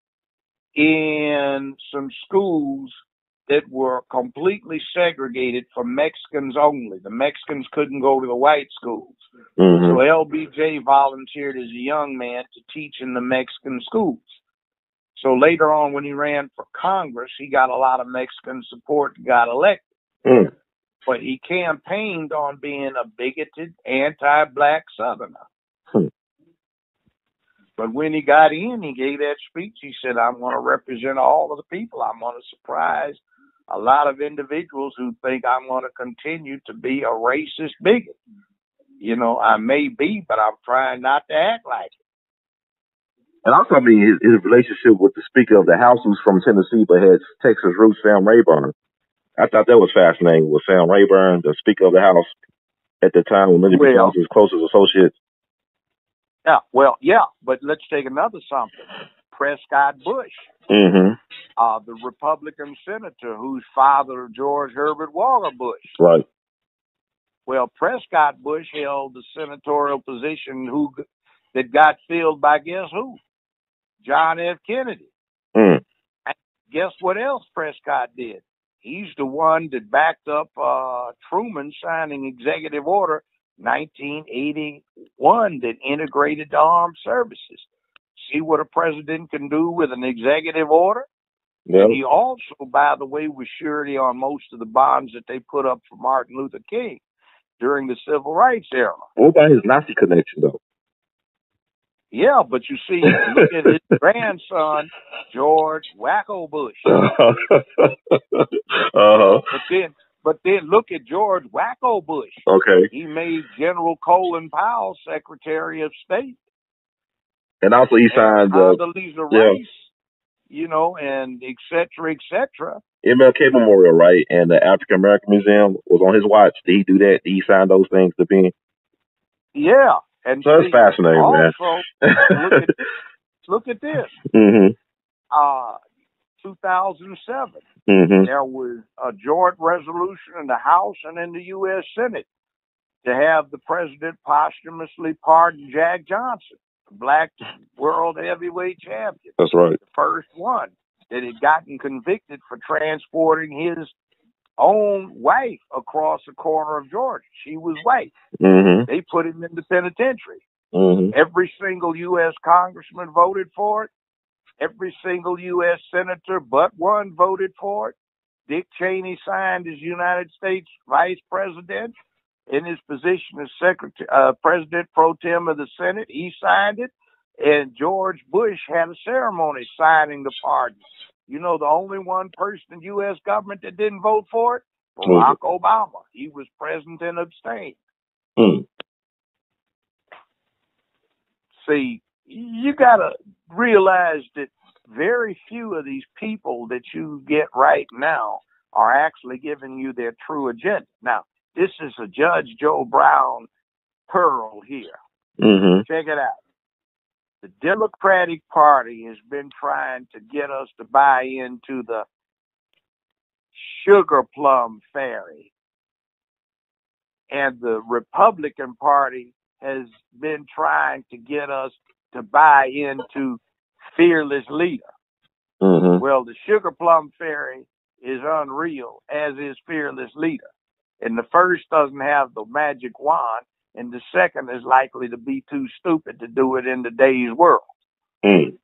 in some schools that were completely segregated for Mexicans only. The Mexicans couldn't go to the white schools. Mm-hmm. So L B J volunteered as a young man to teach in the Mexican schools. So later on, when he ran for Congress, he got a lot of Mexican support and got elected. Mm. But he campaigned on being a bigoted, anti-black Southerner. Mm. But when he got in, he gave that speech. He said, I'm going to represent all of the people. I'm going to surprise a lot of individuals who think I'm going to continue to be a racist bigot. You know, I may be, but I'm trying not to act like it. And also, I mean, his, his relationship with the Speaker of the House, who's from Tennessee but had Texas roots, Sam Rayburn. I thought that was fascinating with Sam Rayburn, the Speaker of the House at the time when many well, became his closest associates. Yeah, well, yeah, but let's take another something. Prescott Bush, mm-hmm. uh, the Republican senator whose father, George Herbert Walker Bush. Right. Well, Prescott Bush held the senatorial position who that got filled by guess who? John F. Kennedy. Mm. And guess what else Prescott did? He's the one that backed up uh, Truman signing Executive Order nineteen eighty-one that integrated the armed services. See what a president can do with an executive order? Yep. And he also, by the way, was surety on most of the bonds that they put up for Martin Luther King during the Civil Rights era. What about his Nazi connection, though? Yeah, but you see, look at his grandson, George Wacko Bush. uh-huh. But then, but then look at George Wacko Bush. Okay. He made General Colin Powell Secretary of State. And also he signed uh, uh, Condoleezza yeah. Rice, you know, and et cetera, et cetera. M L K Memorial, right? And the African American Museum was on his watch. Did he do that? Did he sign those things to be? Yeah, and So that's see, fascinating, man. also look at this. Look at this. Mm-hmm. Uh, two thousand seven, Mm-hmm. there was a joint resolution in the House and in the U S Senate to have the president posthumously pardon Jack Johnson, the black world heavyweight champion. That's right. The first one that had gotten convicted for transporting his own wife across the corner of Georgia. She was white. Mm-hmm. They put him in the penitentiary. Mm-hmm. Every single U S congressman voted for it. Every single U S senator but one voted for it. Dick Cheney signed as United States vice president in his position as secretary, uh, president pro tem of the Senate. He signed it, and George Bush had a ceremony signing the pardon. You know, the only one person in U S government that didn't vote for it? Barack Obama. He was present and abstained. Mm. See, you got to realize that very few of these people that you get right now are actually giving you their true agenda. Now, this is a Judge Joe Brown pearl here. Mm-hmm. Check it out. The Democratic Party has been trying to get us to buy into the sugar plum fairy. And the Republican Party has been trying to get us to buy into fearless leader. Mm-hmm. Well, the sugar plum fairy is unreal, as is fearless leader. And the first doesn't have the magic wand, and the second is likely to be too stupid to do it in today's world. Mm.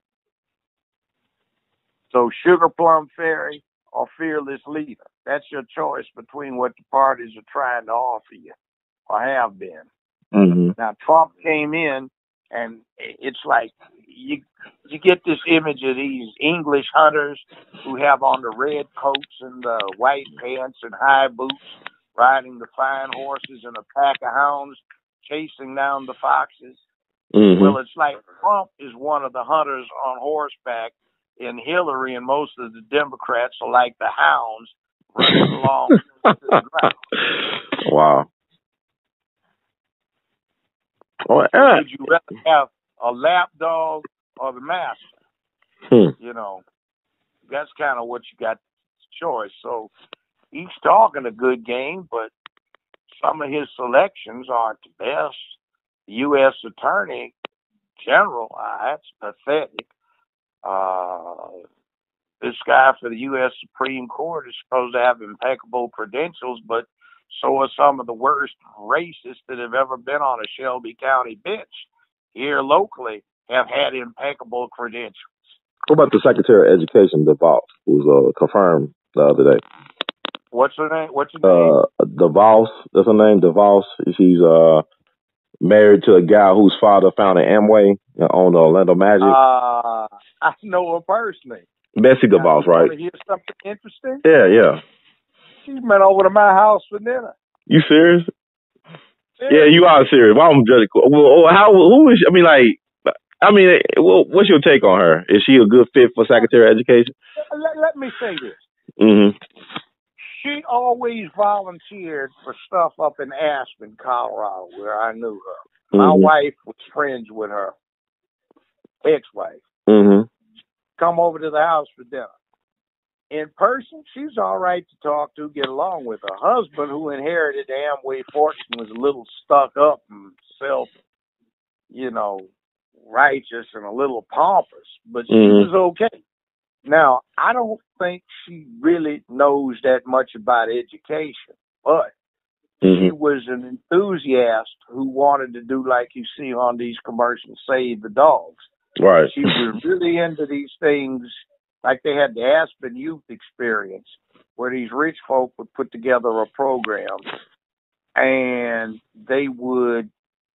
So sugar plum fairy or fearless leader. That's your choice between what the parties are trying to offer you or have been. Mm-hmm. Now, Trump came in, and it's like you you get this image of these English hunters who have on the red coats and the white pants and high boots, riding the fine horses and a pack of hounds chasing down the foxes. Mm-hmm. Well, it's like Trump is one of the hunters on horseback, and Hillary and most of the Democrats are like the hounds running along to the ground. Wow. Well, uh, Would you rather have a lap dog or the master? hmm. You know, that's kind of what you got choice. So he's talking a good game, but some of his selections aren't the best. The U S Attorney General, uh, that's pathetic. Uh, this guy for the U S Supreme Court is supposed to have impeccable credentials, but so are some of the worst racists that have ever been on a Shelby County bench here locally have had impeccable credentials. What about the Secretary of Education, DeVos, who was uh, confirmed the other day? What's her name? What's her name? Uh, DeVos, that's her name, DeVos. She's uh, married to a guy whose father founded Amway and owned Orlando Magic. Uh, I know her personally. Bessie DeVos, right? Want to hear something interesting? Yeah, yeah. She went over to my house for dinner. You serious? Serious. Yeah, you are serious. Well, I'm just, well, how, who is, I mean, like, I mean, well, what's your take on her? Is she a good fit for Secretary of Education? Let, let me say this. Mm-hmm. She always volunteered for stuff up in Aspen, Colorado, where I knew her. My Mm-hmm. wife was friends with her ex-wife. Mm-hmm. Come over to the house for dinner. In person, she's all right to talk to, get along with. Her husband, who inherited the Amway fortune, was a little stuck up and self, you know, righteous and a little pompous, but she Mm-hmm. was okay. Now, I don't think she really knows that much about education, but mm-hmm. she was an enthusiast who wanted to do, like you see on these commercials, save the dogs. Right. She was really into these things, like they had the Aspen Youth Experience, where these rich folk would put together a program, and they would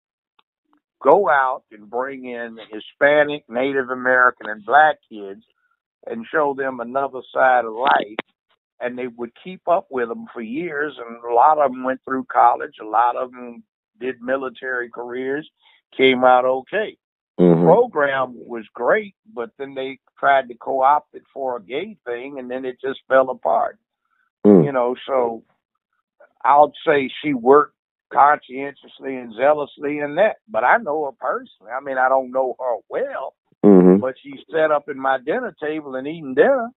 go out and bring in Hispanic, Native American, and black kids and show them another side of life. And they would keep up with them for years. And a lot of them went through college. A lot of them did military careers, came out okay. Mm-hmm. The program was great, but then they tried to co-opt it for a gay thing, and then it just fell apart. Mm. You know, so I'll say she worked conscientiously and zealously in that. But I know her personally. I mean, I don't know her well, mm-hmm. but she sat up at my dinner table and eating dinner.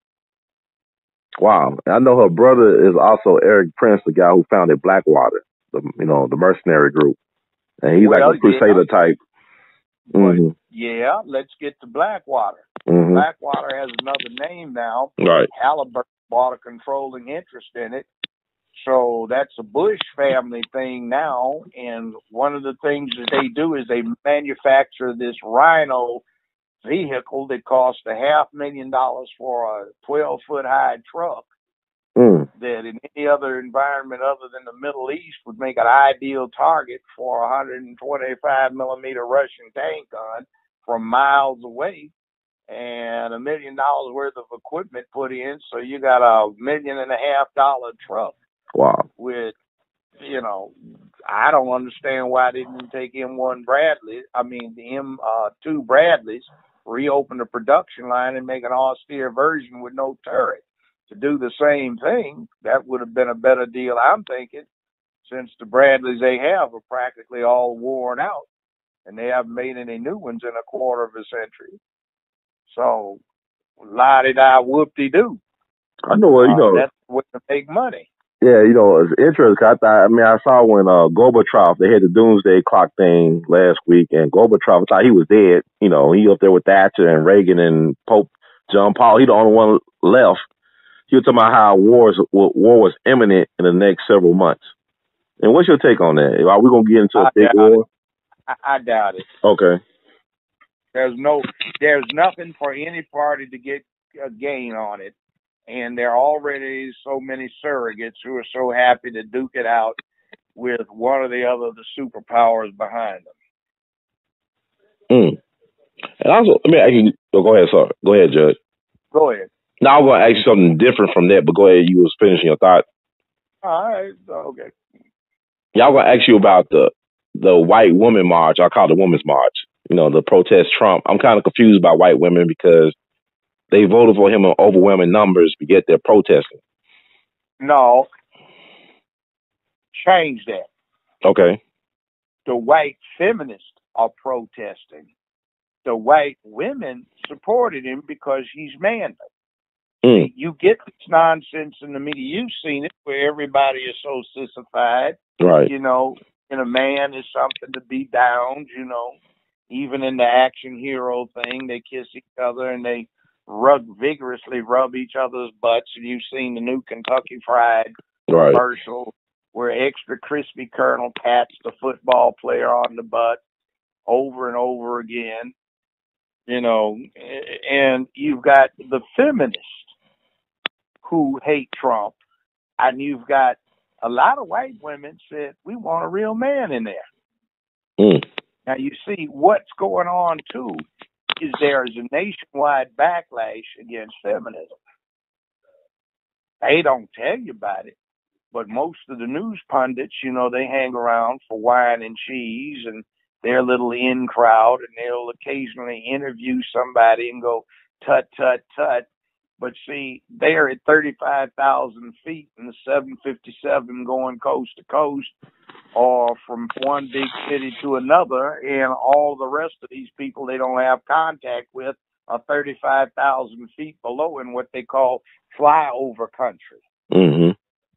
Wow. I know her brother is also Eric Prince, the guy who founded Blackwater, the you know, the mercenary group. And he's Well, like a crusader yeah. type. But mm-hmm. yeah, let's get to Blackwater. Mm-hmm. Blackwater has another name now. Right. Halliburton bought a controlling interest in it. So that's a Bush family thing now. And one of the things that they do is they manufacture this Rhino vehicle that costs a half million dollars for a twelve foot high truck. Mm. That in any other environment other than the Middle East would make an ideal target for a one hundred twenty-five millimeter Russian tank gun from miles away, and a million dollars worth of equipment put in. So you got a million and a half dollar truck. Wow. With, you know, I don't understand why they didn't take M one Bradley. I mean, the M two Bradleys, reopen the production line and make an austere version with no turret. To do the same thing, that would have been a better deal, I'm thinking, since the Bradleys they have are practically all worn out, and they haven't made any new ones in a quarter of a century. So, la-di-da, whoop-de-doo. I know what, you know. Uh, that's the way to make money. Yeah, you know, it's interesting. I thought, I mean, I saw when uh, Gorbachev, they had the doomsday clock thing last week, and Gorbachev, I thought he was dead. You know, he up there with Thatcher and Reagan and Pope John Paul. He the only one left. He was talking about how wars, war was imminent in the next several months. And what's your take on that? Are we going to get into a I big war? I, I doubt it. Okay. There's no, there's nothing for any party to get a gain on it. And there are already so many surrogates who are so happy to duke it out with one or the other of the superpowers behind them. Mm. And also, let me ask you, oh, go ahead, sorry. Go ahead, Judge. Go ahead. Now I'm going to ask you something different from that, but go ahead. You was finishing your thought. All right. Okay. Yeah, I'm going to ask you about the the white woman march. I call it the women's march. You know, the protest Trump. I'm kind of confused by white women because they voted for him in overwhelming numbers, but yet they're protesting. No. Change that. Okay. The white feminists are protesting. The white women supported him because he's manly. Mm. You get this nonsense in the media. You've seen it where everybody is so sissified. Right. You know, and a man is something to be downed, you know. Even in the action hero thing, they kiss each other and they rub vigorously rub each other's butts. And you've seen the new Kentucky Fried right. commercial where extra crispy Colonel pats the football player on the butt over and over again. You know, and you've got the feminists who hate Trump, and you've got a lot of white women said, we want a real man in there. Mm. Now, you see, what's going on, too, is there is a nationwide backlash against feminism. They don't tell you about it, but most of the news pundits, you know, they hang around for wine and cheese and their little in crowd, and they'll occasionally interview somebody and go, tut, tut, tut. But see, they're at thirty-five thousand feet in the seven fifty-seven going coast to coast, or from one big city to another, and all the rest of these people they don't have contact with are thirty-five thousand feet below in what they call flyover country. Mm-hmm.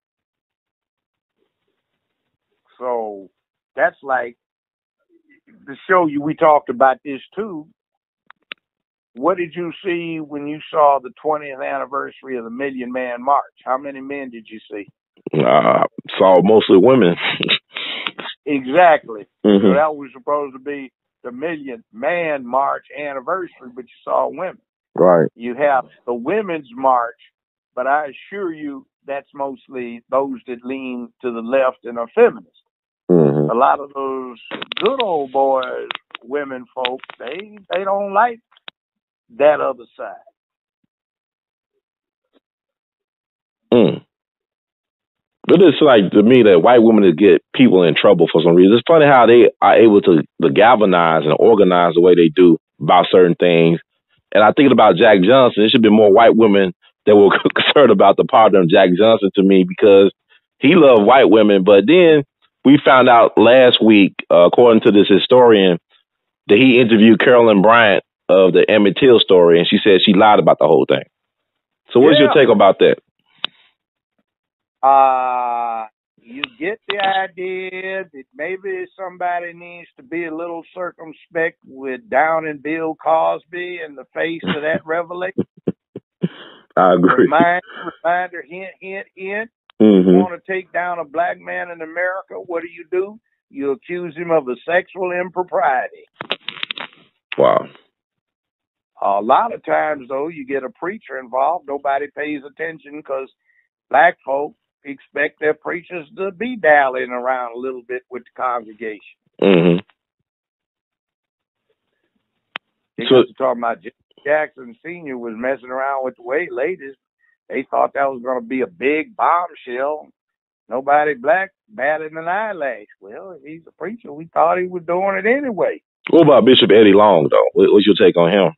So that's like, to show you, we talked about this too. What did you see when you saw the twentieth anniversary of the Million Man March? How many men did you see? I uh, saw mostly women. Exactly. Mm-hmm. So that was supposed to be the Million Man March anniversary, but you saw women. Right. You have the Women's March, but I assure you that's mostly those that lean to the left and are feminists. Mm-hmm. A lot of those good old boys, women folk, they they don't like that other side. Mm. But it's like, to me, that white women get people in trouble for some reason. It's funny how they are able to, to galvanize and organize the way they do about certain things. And I think about Jack Johnson. There should be more white women that were concerned about the pardon of Jack Johnson to me, because he loved white women. But then we found out last week, uh, according to this historian, that he interviewed Carolyn Bryant of the Emmett Till story, and she said she lied about the whole thing. So what's Yeah. your take about that? Uh, you get the idea that maybe somebody needs to be a little circumspect with Down and Bill Cosby in the face of that revelation. I agree. Remind, reminder, hint, hint, hint. Mm-hmm. You want to take down a black man in America, what do you do? You accuse him of a sexual impropriety. Wow. A lot of times, though, you get a preacher involved. Nobody pays attention because black folk expect their preachers to be dallying around a little bit with the congregation. Mm-hmm. They So, got to talk about Jackson Senior was messing around with the white ladies. They thought that was going to be a big bombshell. Nobody black batted an eyelash. Well, he's a preacher. We thought he was doing it anyway. what about Bishop Eddie Long, though? What, what's your take on him?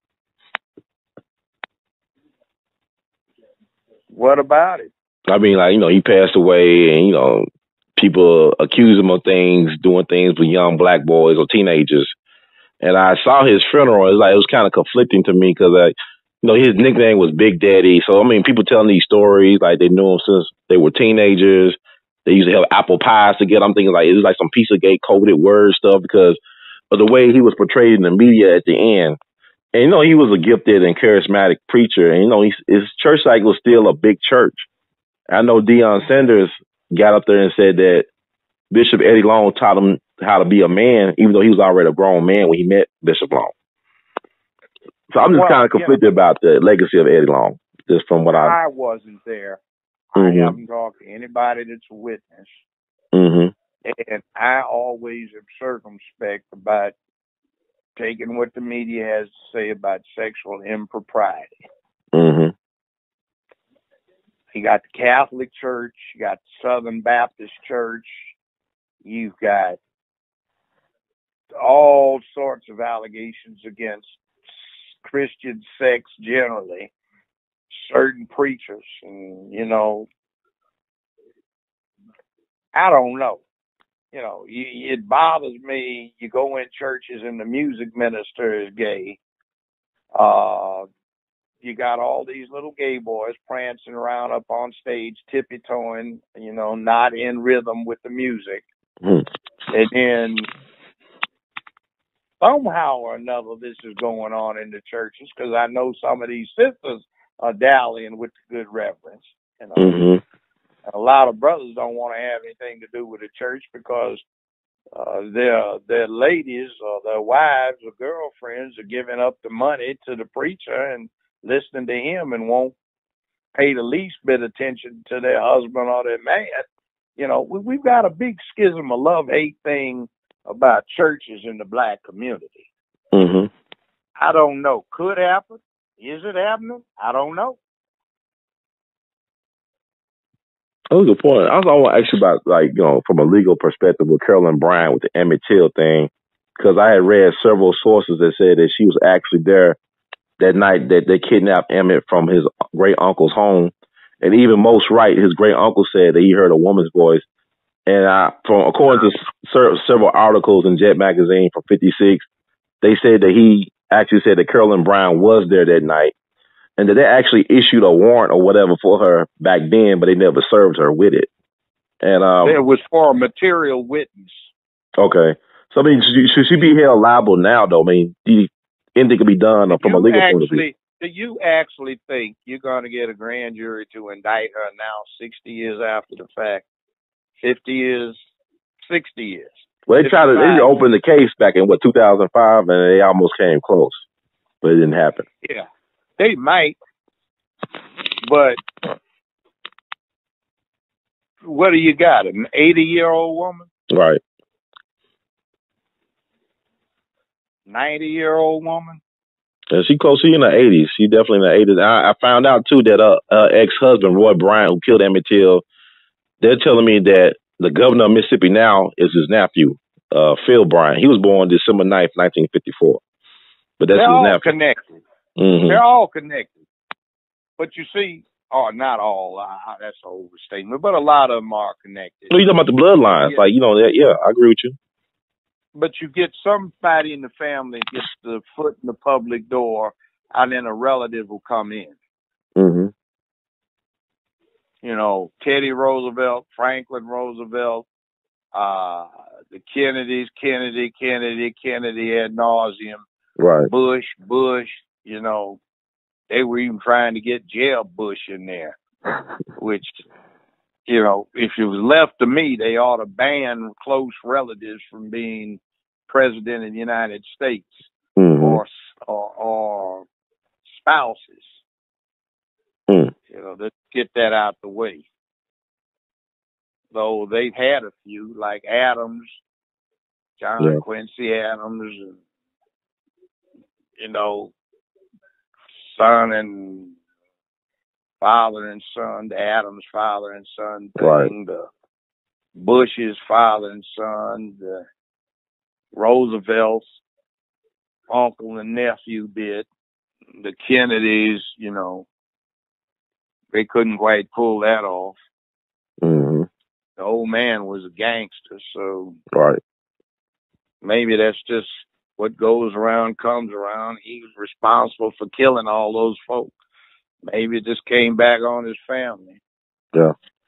What about it? I mean, like, you know, he passed away, and, you know, people accuse him of things, doing things with young black boys or teenagers. And I saw his funeral. It was like, it was kind of conflicting to me because, like, you know, his nickname was Big Daddy. So, I mean, people telling these stories, like, they knew him since they were teenagers. They used to have apple pies together. I'm thinking, like, it was like some Pizzagate coded word stuff because of the way he was portrayed in the media at the end. And, you know, he was a gifted and charismatic preacher. And, you know, he's, his church site was still a big church. I know Deion Sanders got up there and said that Bishop Eddie Long taught him how to be a man, even though he was already a grown man when he met Bishop Long. So I'm just well, kind of conflicted you know, about the legacy of Eddie Long, just from what I... I wasn't there. Mm-hmm. I haven't talked to anybody that's a witness. Mm-hmm. And I always am circumspect about taking what the media has to say about sexual impropriety. Mm-hmm. You got the Catholic Church, you got the Southern Baptist Church, you've got all sorts of allegations against Christian sex generally, certain preachers, and, you know, I don't know. You know, it bothers me. You go in churches and the music minister is gay. Uh, you got all these little gay boys prancing around up on stage, tippy-toeing, you know, not in rhythm with the music. Mm-hmm. And then somehow or another this is going on in the churches, because I know some of these sisters are dallying with the good reverence. You know, Mm-hmm. a lot of brothers don't want to have anything to do with the church because uh, their their ladies or their wives or girlfriends are giving up the money to the preacher and listening to him and won't pay the least bit of attention to their husband or their man. You know, we, we've got a big schism, a love-hate thing about churches in the black community. Mm-hmm. I don't know. Could happen. Is it happening? I don't know. That was a good point. I also want to ask you about, like, you know, from a legal perspective with Carolyn Bryant with the Emmett Till thing, because I had read several sources that said that she was actually there that night that they kidnapped Emmett from his great uncle's home. And even Most Right, his great uncle, said that he heard a woman's voice. And I, from according to ser- several articles in Jet Magazine from fifty-six, they said that he actually said that Carolyn Bryant was there that night, and that they actually issued a warrant or whatever for her back then, but they never served her with it. And um, it was for a material witness. Okay, so I mean, should, should she be held liable now? Though, I mean, do you, anything could be done from you a legal actually, point of view. Do you actually think you're going to get a grand jury to indict her now, sixty years after the fact? fifty years, sixty years. Well, they tried to they opened the case back in what two thousand five, and they almost came close, but it didn't happen. Yeah, they might, but what do you got? An eighty-year-old woman, right? ninety-year-old woman. And she close. She in the eighties. She definitely in the eighties. I, I found out too that uh, uh ex-husband Roy Bryant, who killed Emmett Till, they're telling me that the governor of Mississippi now is his nephew, uh, Phil Bryant. He was born December ninth, nineteen fifty-four. But that's They're his all nephew. connected. Mm-hmm. They're all connected. But you see, or not all, uh, that's an overstatement, but a lot of them are connected. Well, you talking about the bloodlines. Yeah. Like, you know, that, yeah, I agree with you. But you get somebody in the family gets the foot in the public door, and then a relative will come in. Mm-hmm. You know, Teddy Roosevelt, Franklin Roosevelt, uh, the Kennedys, Kennedy, Kennedy, Kennedy ad nauseum. Right. Bush, Bush, you know, they were even trying to get Jeb Bush in there, which, you know, if it was left to me, they ought to ban close relatives from being president of the United States. Mm-hmm. or, or or spouses. Mm. You know, let's get that out the way. Though they've had a few, like Adams, John Yeah. Quincy Adams, and, you know, son and father and son, the Adams father and son thing, Right. the Bush's father and son, the Roosevelt's uncle and nephew bit, the Kennedys, you know, they couldn't quite pull that off. Mm-hmm. The old man was a gangster, so Right. maybe that's just what goes around comes around. He was responsible for killing all those folks. Maybe it just came back on his family. Yeah.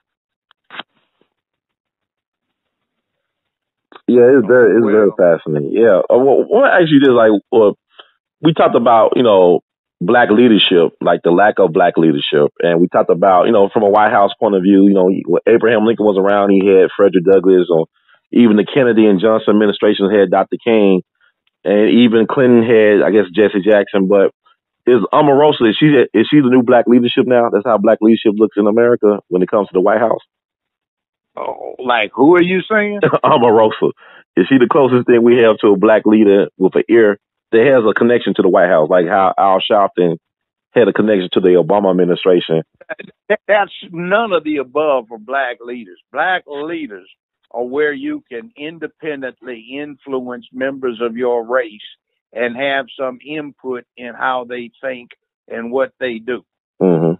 Yeah, it's very, it's well, very fascinating. Yeah. Uh, well, what actually is like, well, we talked about, you know, black leadership, like the lack of black leadership. And we talked about, you know, from a White House point of view, you know, when Abraham Lincoln was around, he had Frederick Douglass, or even the Kennedy and Johnson administrations had Doctor King, and even Clinton had, I guess, Jesse Jackson. But is Omarosa, is she, is she the new black leadership now? That's how black leadership looks in America when it comes to the White House? Oh, like who are you saying? Omarosa. Is she the closest thing we have to a black leader with an ear that has a connection to the White House, like how Al Sharpton had a connection to the Obama administration? That's none of the above for black leaders. Black leaders are where you can independently influence members of your race and have some input in how they think and what they do. Mm-hmm.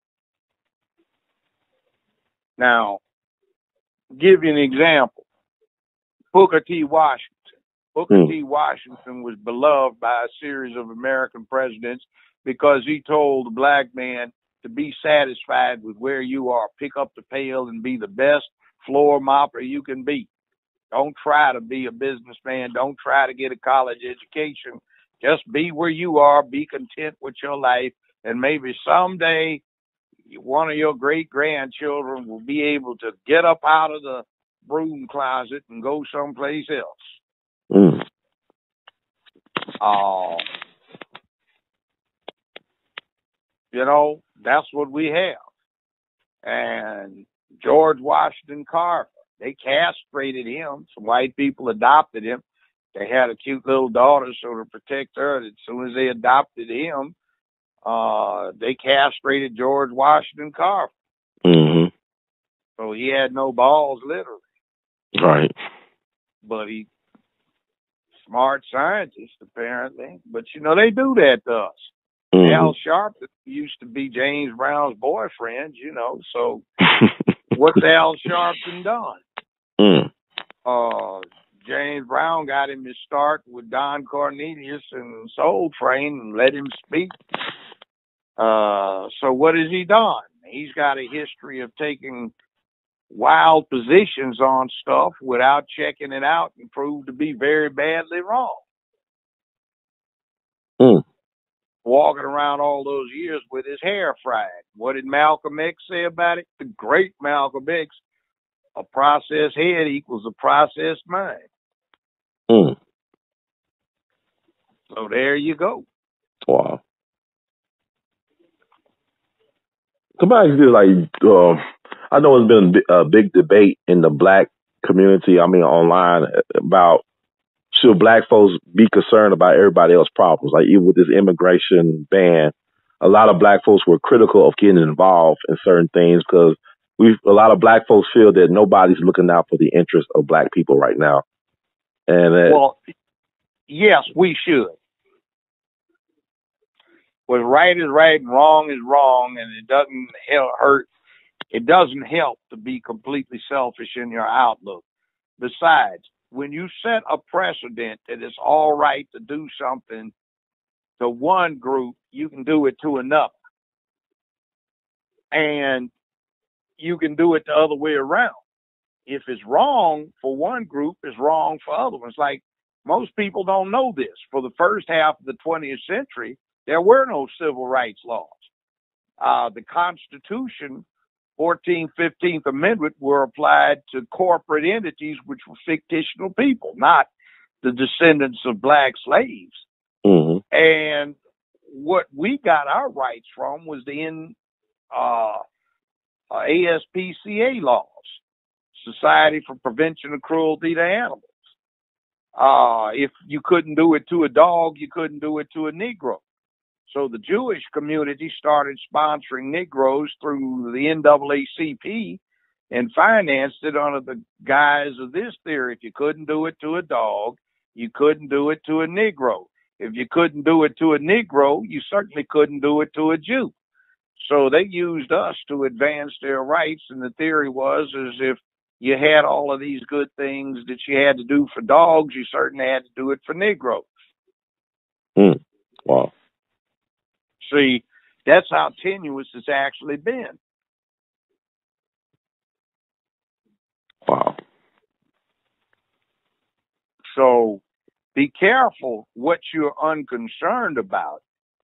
Now, give you an example. Booker T. Washington. Booker mm. T. Washington was beloved by a series of American presidents because he told the black man to be satisfied with where you are. Pick up the pail and be the best floor mopper you can be. Don't try to be a businessman. Don't try to get a college education. Just be where you are. Be content with your life. And maybe someday one of your great-grandchildren will be able to get up out of the broom closet and go someplace else. Mm. Uh, you know, that's what we have. And George Washington Carver, they castrated him. Some white people adopted him. They had a cute little daughter, so to protect her, as soon as they adopted him, uh, they castrated George Washington Carver. Mm-hmm. So he had no balls, literally. Right. But he, smart scientist, apparently. But, you know, they do that to us. Mm-hmm. Al Sharpton used to be James Brown's boyfriend, you know, so what's Al Sharpton done? Mm. Uh, James Brown got him to start with Don Cornelius and Soul Train and let him speak. Uh, so what has he done? He's got a history of taking wild positions on stuff without checking it out and proved to be very badly wrong. Mm. Walking around all those years with his hair fried. What did Malcolm X say about it? The great Malcolm X, a processed head equals a processed mind. Mm. So there you go. Wow. Somebody do like, uh, I know it's been a big debate in the black community, I mean online, about should black folks be concerned about everybody else's problems? Like even with this immigration ban, a lot of black folks were critical of getting involved in certain things because we a lot of black folks feel that nobody's looking out for the interests of black people right now. And uh, well, yes, we should. What's right is right and wrong is wrong, and it doesn't help hurt. It doesn't help to be completely selfish in your outlook. Besides, when you set a precedent that it's all right to do something to one group, you can do it to another. And you can do it the other way around. If it's wrong for one group, it's wrong for other ones. Like, most people don't know this. For the first half of the twentieth century, there were no civil rights laws. Uh, the Constitution, fourteenth, fifteenth Amendment, were applied to corporate entities, which were fictional people, not the descendants of black slaves. mm-hmm. And what we got our rights from was the in, uh, uh, A S P C A laws, Society for Prevention of Cruelty to Animals. Uh, if you couldn't do it to a dog, you couldn't do it to a Negro. So the Jewish community started sponsoring Negroes through the N double A C P and financed it under the guise of this theory. If you couldn't do it to a dog, you couldn't do it to a Negro. If you couldn't do it to a Negro, you certainly couldn't do it to a Jew. So they used us to advance their rights, and the theory was as if you had all of these good things that you had to do for dogs, you certainly had to do it for Negroes. Mm. Wow. See, that's how tenuous it's actually been. Wow. So be careful what you're unconcerned about.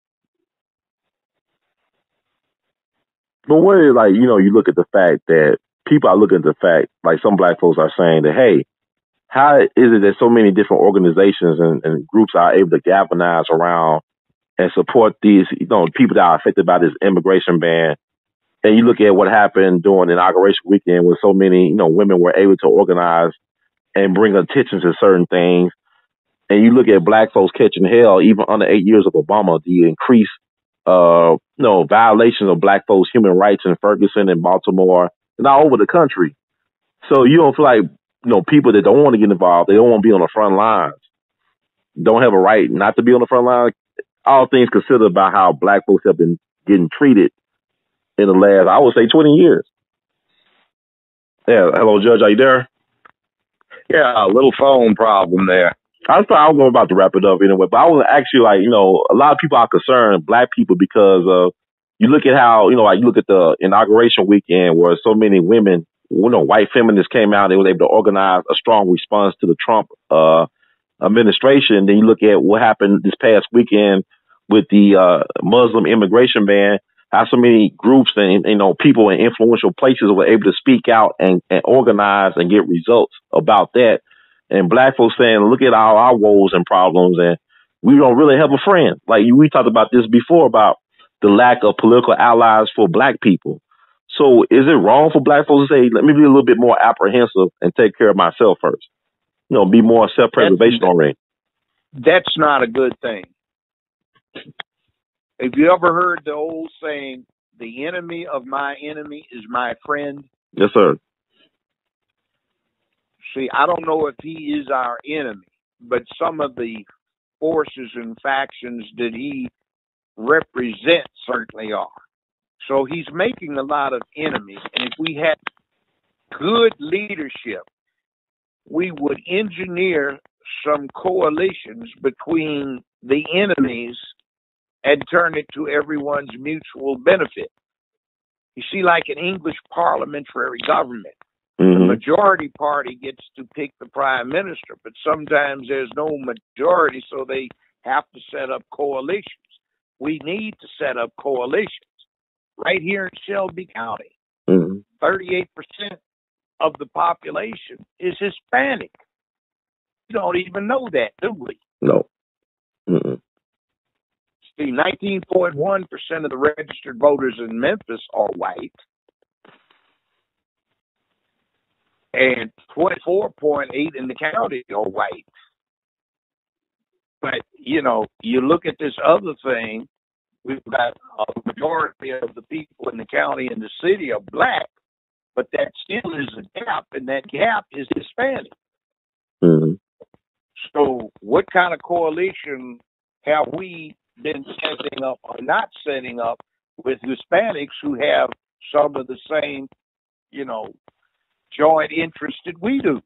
But what is, like, you know, you look at the fact that people are looking at the fact, like some black folks are saying that, hey, how is it that so many different organizations and, and groups are able to galvanize around and support these, you know, people that are affected by this immigration ban? And you look at what happened during inauguration weekend when so many, you know, women were able to organize and bring attention to certain things. And you look at black folks catching hell, even under eight years of Obama, the increased, uh, you know, violations of black folks' human rights in Ferguson and Baltimore and all over the country. So you don't feel like, you know, people that don't want to get involved, they don't want to be on the front lines, don't have a right not to be on the front line. All things considered about how black folks have been getting treated in the last, I would say, twenty years. Yeah. Hello, Judge. Are you there? Yeah, a little phone problem there. I thought I was about to wrap it up anyway, but I was actually like, you know, a lot of people are concerned, black people, because uh, you look at how, you know, like you look at the inauguration weekend where so many women, you know, white feminists came out, they were able to organize a strong response to the Trump uh, administration. Then you look at what happened this past weekend with the uh, Muslim immigration ban, how so many groups and, you know, people in influential places were able to speak out and, and organize and get results about that. And black folks saying, look at all our woes and problems, and we don't really have a friend. Like we talked about this before about the lack of political allies for black people. So is it wrong for black folks to say, let me be a little bit more apprehensive and take care of myself first? You know, be more self-preservation oriented. That's not a good thing. Have you ever heard the old saying, the enemy of my enemy is my friend? Yes, sir. See, I don't know if he is our enemy, but some of the forces and factions that he represents certainly are. So he's making a lot of enemies. And if we had good leadership, we would engineer some coalitions between the enemies and turn it to everyone's mutual benefit. You see, like an English parliamentary government, mm-hmm. the majority party gets to pick the prime minister, but sometimes there's no majority, so they have to set up coalitions. We need to set up coalitions. Right here in Shelby County, mm-hmm. thirty-eight percent of the population is Hispanic. You don't even know that, do we? No. Mm-mm. See, nineteen point one percent of the registered voters in Memphis are white, and twenty-four point eight in the county are white. But, you know, you look at this other thing, we've got a majority of the people in the county and the city are black, but that still is a gap, and that gap is Hispanic. Mm-hmm. So what kind of coalition have we been setting up or not setting up with Hispanics who have some of the same, you know, joint interests that we do?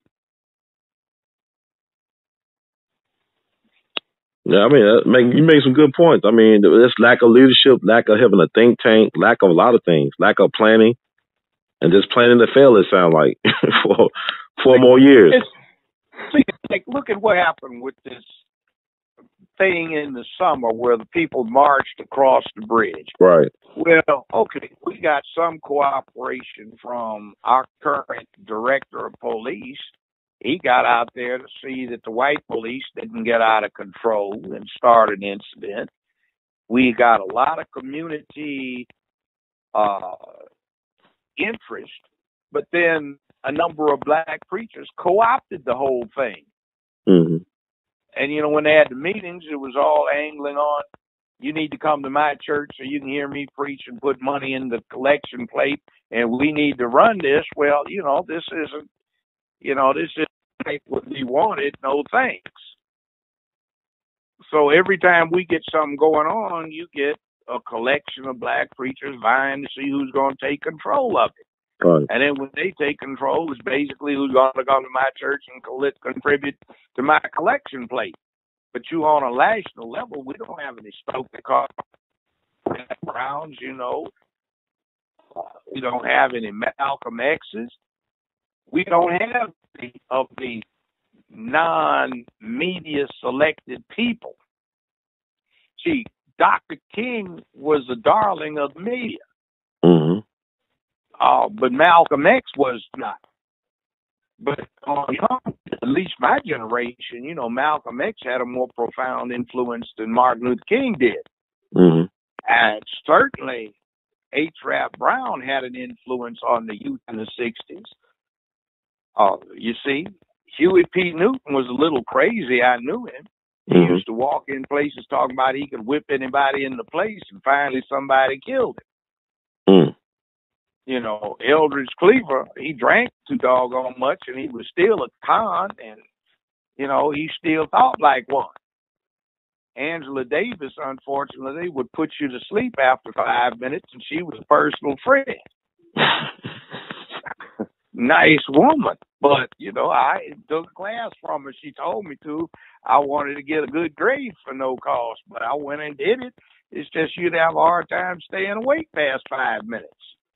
Yeah, I mean, uh, make, you make some good points. I mean, there's lack of leadership, lack of having a think tank, lack of a lot of things, lack of planning, and just planning to fail, it sounds like, for four more years. It's, see, like, look at what happened with this thing in the summer where the people marched across the bridge. Right. Well, okay, we got some cooperation from our current director of police. He got out there to see that the white police didn't get out of control and start an incident. We got a lot of community uh, interest, but then a number of black preachers co-opted the whole thing. Mm-hmm. And, you know, when they had the meetings, it was all angling on, you need to come to my church so you can hear me preach and put money in the collection plate, and we need to run this. Well, you know, this isn't, you know, this isn't what we wanted. No thanks. So every time we get something going on, you get a collection of black preachers vying to see who's going to take control of it. Right. And then when they take control, it's basically who's going to come to my church and contribute to my collection plate. But you on a national level, we don't have any Stokely Browns, you know. Uh, we don't have any Malcolm X's. We don't have any of the non-media selected people. See, Doctor King was the darling of the media. Mm-hmm. Uh, but Malcolm X was not. But on at least my generation, you know, Malcolm X had a more profound influence than Martin Luther King did. Mm-hmm. And certainly H. Rap Brown had an influence on the youth in the sixties. Uh, you see, Huey P. Newton was a little crazy. I knew him. He mm-hmm. used to walk in places talking about he could whip anybody in the place, and finally somebody killed him. Mm. You know, Eldridge Cleaver, he drank too doggone much, and he was still a con, and, you know, he still thought like one. Angela Davis, unfortunately, would put you to sleep after five minutes, and she was a personal friend. Nice woman. But, you know, I took a class from her. She told me to. I wanted to get a good grade for no cost, but I went and did it. It's just you'd have a hard time staying awake past five minutes.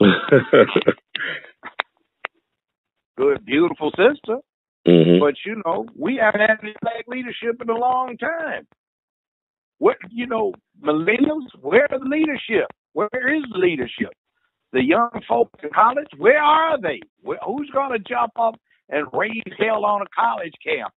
Good, beautiful sister. Mm-hmm. But, you know, we haven't had any black leadership in a long time. What, you know, millennials, where is the leadership? Where is the leadership? The young folks in college, where are they? Where, who's going to jump up and raise hell on a college campus?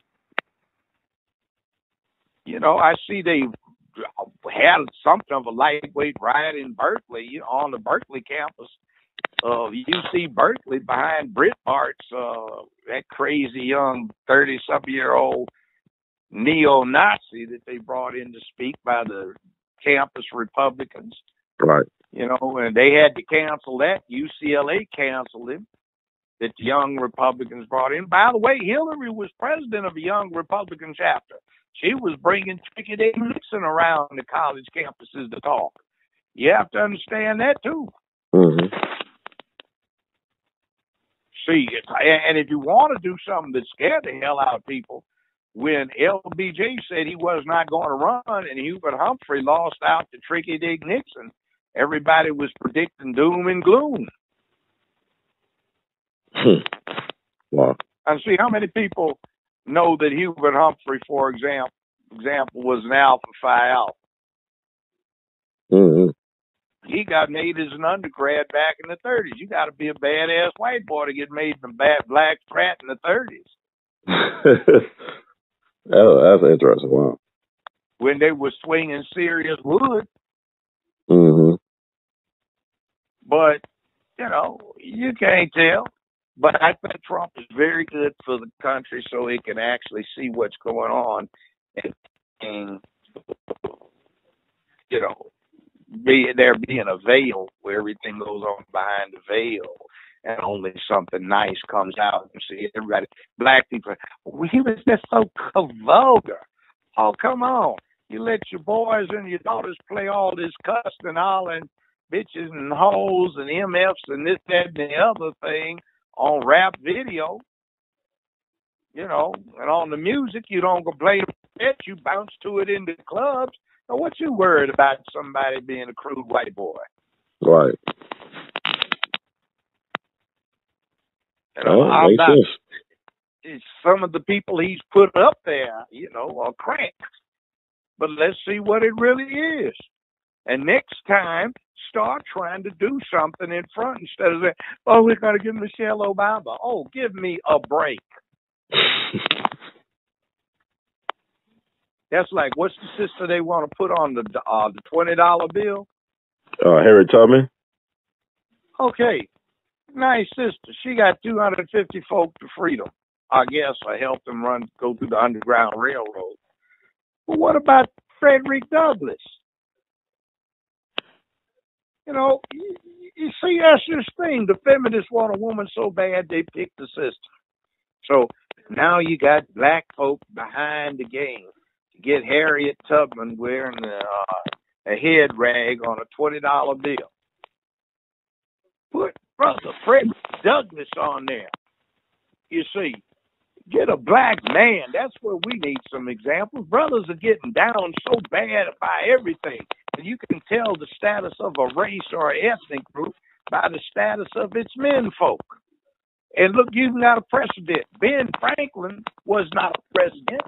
You know, I see they had something of a lightweight riot in Berkeley, you know, on the Berkeley campus. Uh, U C Berkeley behind Breitbart's, uh, that crazy young thirty-something-year-old neo-Nazi that they brought in to speak by the campus Republicans. Right. You know, and they had to cancel that. U C L A canceled him, that the young Republicans brought in. By the way, Hillary was president of a young Republican chapter. She was bringing Tricky Dick Nixon around the college campuses to talk. You have to understand that, too. Mm-hmm. See, and if you want to do something that scared the hell out of people, when L B J said he was not going to run and Hubert Humphrey lost out to Tricky Dick Nixon, everybody was predicting doom and gloom. Hmm. Wow. And see, how many people know that Hubert Humphrey, for example, example was an Alpha Phi Alpha? Mm-hmm. He got made as an undergrad back in the thirties. You got to be a badass white boy to get made in a bad black frat in the thirties. Oh, that's interesting. Wow. When they were swinging serious wood. Mm-hmm. But, you know, you can't tell. But I think Trump is very good for the country so he can actually see what's going on and, and you know, be there being a veil where everything goes on behind the veil. and only something nice comes out. You see, everybody, black people, well, he was just so vulgar. Oh, come on. You let your boys and your daughters play all this cussing and all and bitches and hoes and M Fs and this, that, and the other thing on rap video, you know, and on the music, you don't complain about it. You bounce to it in the clubs. Now, what you worried about somebody being a crude white boy? Right. You know, oh, I'm makes not, sense. some of the people he's put up there, you know, are cranks. But let's see what it really is. And next time, start trying to do something in front instead of saying, oh, we're going to give Michelle Obama. Oh, give me a break. That's like, what's the sister they want to put on the uh, the twenty dollar bill? Uh, Harriet Tubman? Okay, nice sister. She got two hundred fifty folk to freedom. I guess I helped them run, go through the Underground Railroad. But what about Frederick Douglass? You know, you, you see, that's this thing. The feminists want a woman so bad they pick the sister. So now you got black folk behind the game to get Harriet Tubman wearing a, uh, a head rag on a twenty dollar bill. Put Brother Frederick Douglass on there. You see, get a black man. That's where we need some examples. Brothers are getting down so bad by everything. And you can tell the status of a race or an ethnic group by the status of its menfolk. And look, you've got a precedent. Ben Franklin was not a president.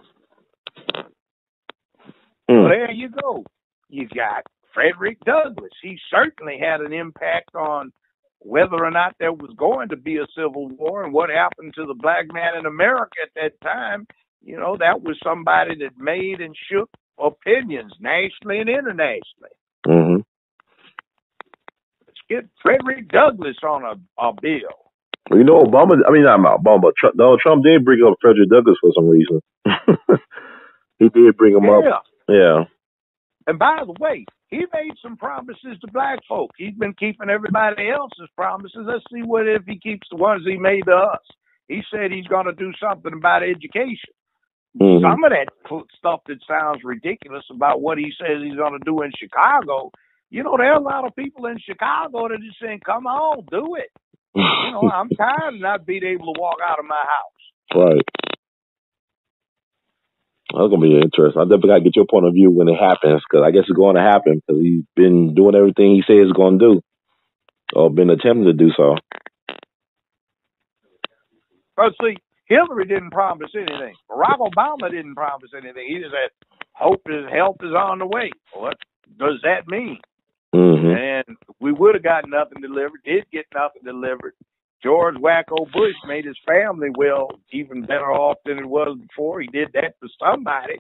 Mm. Well, there you go. You got Frederick Douglass. He certainly had an impact on whether or not there was going to be a civil war and what happened to the black man in America at that time. You know, that was somebody that made and shook opinions nationally and internationally. Mm-hmm. Let's get Frederick Douglass on a, a bill. Well, you know, Obama, I mean, not Obama, but Trump, Donald Trump did bring up Frederick Douglass for some reason. He did bring him Yeah. up. Yeah. And by the way, he made some promises to black folk. He's been keeping everybody else's promises. Let's see what if he keeps the ones he made to us. He said he's going to do something about education. Mm-hmm. Some of that stuff that sounds ridiculous about what he says he's going to do in Chicago, you know, there are a lot of people in Chicago that are just saying, come on, do it. You know, I'm tired of not being able to walk out of my house. Right. That's going to be interesting. I definitely got to get your point of view when it happens, because I guess it's going to happen because he's been doing everything he says he's going to do, or been attempting to do so. But see, Hillary didn't promise anything. Barack Obama didn't promise anything. He just said, hope his help is on the way. What does that mean? Mm-hmm. And we would have gotten nothing delivered, did get nothing delivered. George Wacko Bush made his family well, even better off than it was before. He did that for somebody.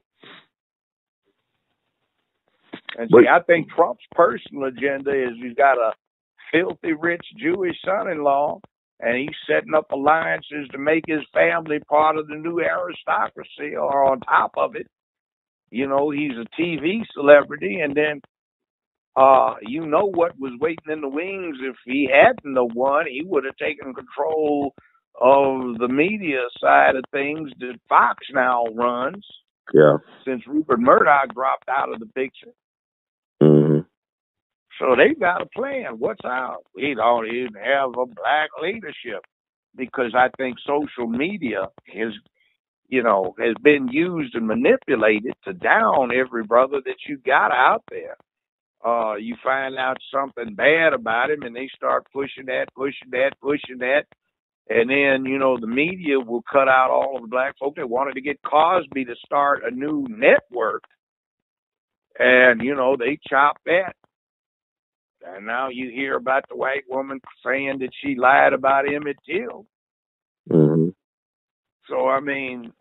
And see, I think Trump's personal agenda is he's got a filthy rich Jewish son-in-law, and he's setting up alliances to make his family part of the new aristocracy, or on top of it. You know, he's a T V celebrity, and then Uh, you know what was waiting in the wings if he hadn't the one, he would have taken control of the media side of things that Fox now runs. Yeah. Since Rupert Murdoch dropped out of the picture. Mm-hmm. So they got a plan. What's out? We don't even have a black leadership, because I think social media is, you know, has been used and manipulated to down every brother that you got out there. Uh, you find out something bad about him and they start pushing that, pushing that, pushing that. And then, you know, the media will cut out all of the black folk. They wanted to get Cosby to start a new network. And, you know, they chopped that. And now you hear about the white woman saying that she lied about Emmett Till. Mm-hmm. So, I mean,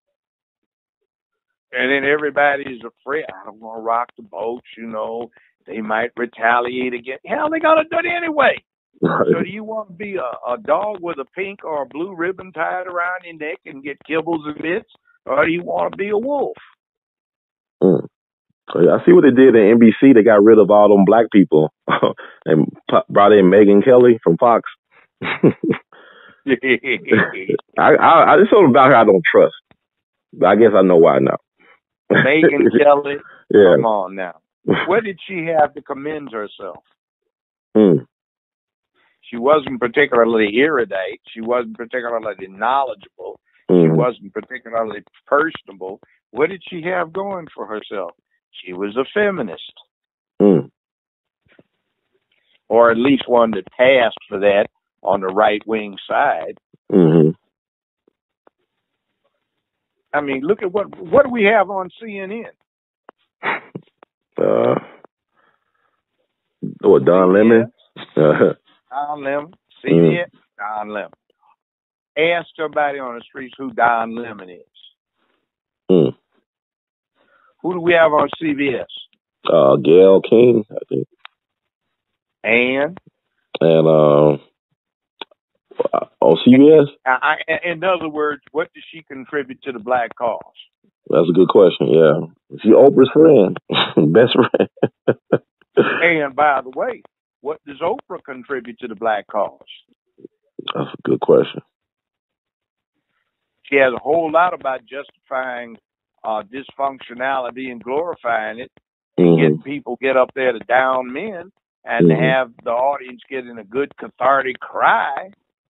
and then everybody's afraid. I don't want to rock the boat, you know. They might retaliate again. Hell, they're going to do it anyway. Right. So do you want to be a, a dog with a pink or a blue ribbon tied around your neck and get kibbles and bits? Or do you want to be a wolf? Mm. I see what they did in N B C. They got rid of all them black people and brought in Megyn Kelly from Fox. I, I, I, it's something about her I don't trust. But I guess I know why now. Megan Kelly, yeah. come on now. What did she have to commend herself? Hmm. She wasn't particularly erudite. She wasn't particularly knowledgeable. Mm. She wasn't particularly personable. What did she have going for herself? She was a feminist. Mm. Or at least one that passed for that on the right-wing side. Mm-hmm. I mean, look at what what do we have on C N N? Uh, what, Don C B S? Lemon? Don Lemon. C B S? Mm. Don Lemon. Ask somebody on the streets who Don Lemon is. Mm. Who do we have on C B S? Uh, Gail King, I think. And? And, uh, on C B S? I, I, in other words, what does she contribute to the black cause? That's a good question, yeah. She Oprah's friend. Best friend. And by the way, what does Oprah contribute to the black cause? That's a good question. She has a whole lot about justifying uh, dysfunctionality and glorifying it, and mm-hmm. getting people get up there to down men and mm-hmm. to have the audience get in a good cathartic cry.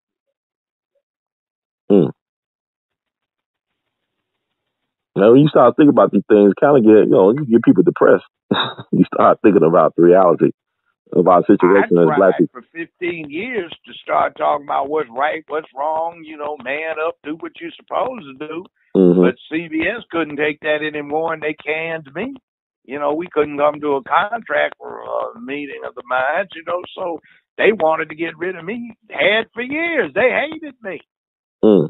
Mm. Now, when you start thinking about these things, kind of get, you know, you get people depressed. You start thinking about the reality of our situation as black people. For fifteen years to start talking about what's right, what's wrong, you know, man up, do what you're supposed to do. Mm-hmm. But C B S couldn't take that anymore, and they canned me. You know, we couldn't come to a contract for a meeting of the minds, you know, so they wanted to get rid of me. Had for years. They hated me. Mm.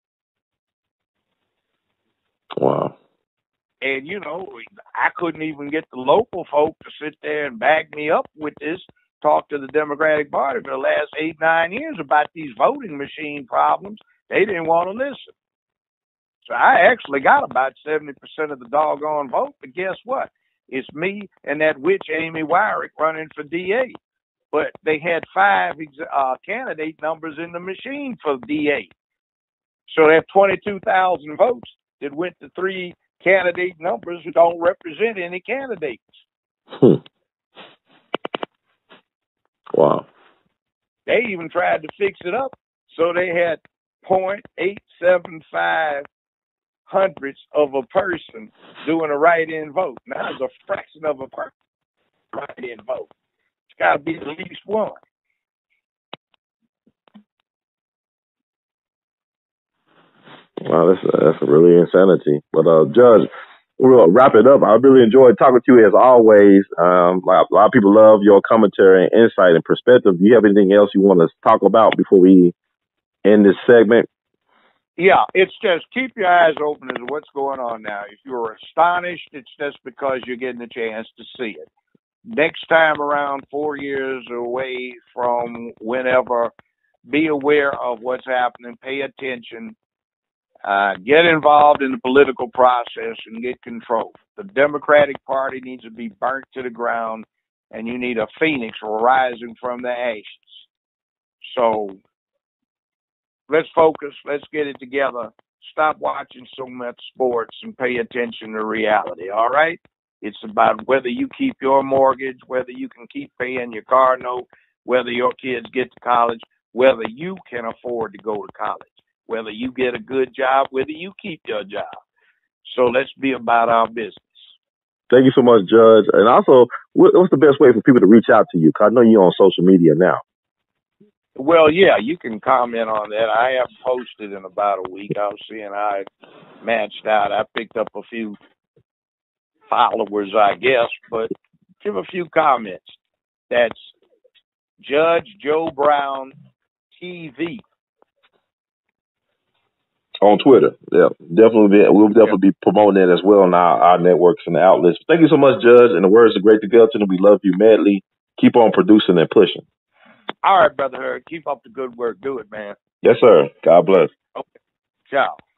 Wow. And, you know, I couldn't even get the local folk to sit there and back me up with this, talk to the Democratic Party for the last eight, nine years about these voting machine problems. They didn't want to listen. So I actually got about seventy percent of the doggone vote, but guess what? It's me and that witch Amy Wyrick running for D A. But they had five uh, candidate numbers in the machine for D A. So they have twenty-two thousand votes that went to three candidate numbers who don't represent any candidates. Hmm. Wow. They even tried to fix it up. So they had zero point eight seven five hundredths of a person doing a write-in vote. Now it's a fraction of a person write-in vote. It's got to be at least one. Wow, that's a, that's a really insanity. But uh, Judge, we'll wrap it up. I really enjoyed talking to you as always. Um, a lot of people love your commentary and insight and perspective. Do you have anything else you want to talk about before we end this segment? Yeah, it's just keep your eyes open as to what's going on now. If you're astonished, it's just because you're getting a chance to see it. Next time around, four years away from whenever, be aware of what's happening, pay attention, uh, get involved in the political process and get control. The Democratic Party needs to be burnt to the ground, and you need a phoenix rising from the ashes. So let's focus. Let's get it together. Stop watching so much sports and pay attention to reality, all right? It's about whether you keep your mortgage, whether you can keep paying your car note, whether your kids get to college, whether you can afford to go to college, whether you get a good job, whether you keep your job. So let's be about our business. Thank you so much, Judge. And also, what's the best way for people to reach out to you? Because I know you're on social media now. Well, yeah, you can comment on that. I have posted in about a week. I was seeing how it matched out. I picked up a few followers, I guess, but give a few comments. That's Judge Joe Brown T V. On Twitter. Yeah, definitely. Be, we'll definitely be promoting that as well on our, our networks and the outlets. Thank you so much, Judge. And the words are great to go to. We love you madly. Keep on producing and pushing. All right, Brother Hurd. Keep up the good work. Do it, man. Yes, sir. God bless. Okay. Ciao.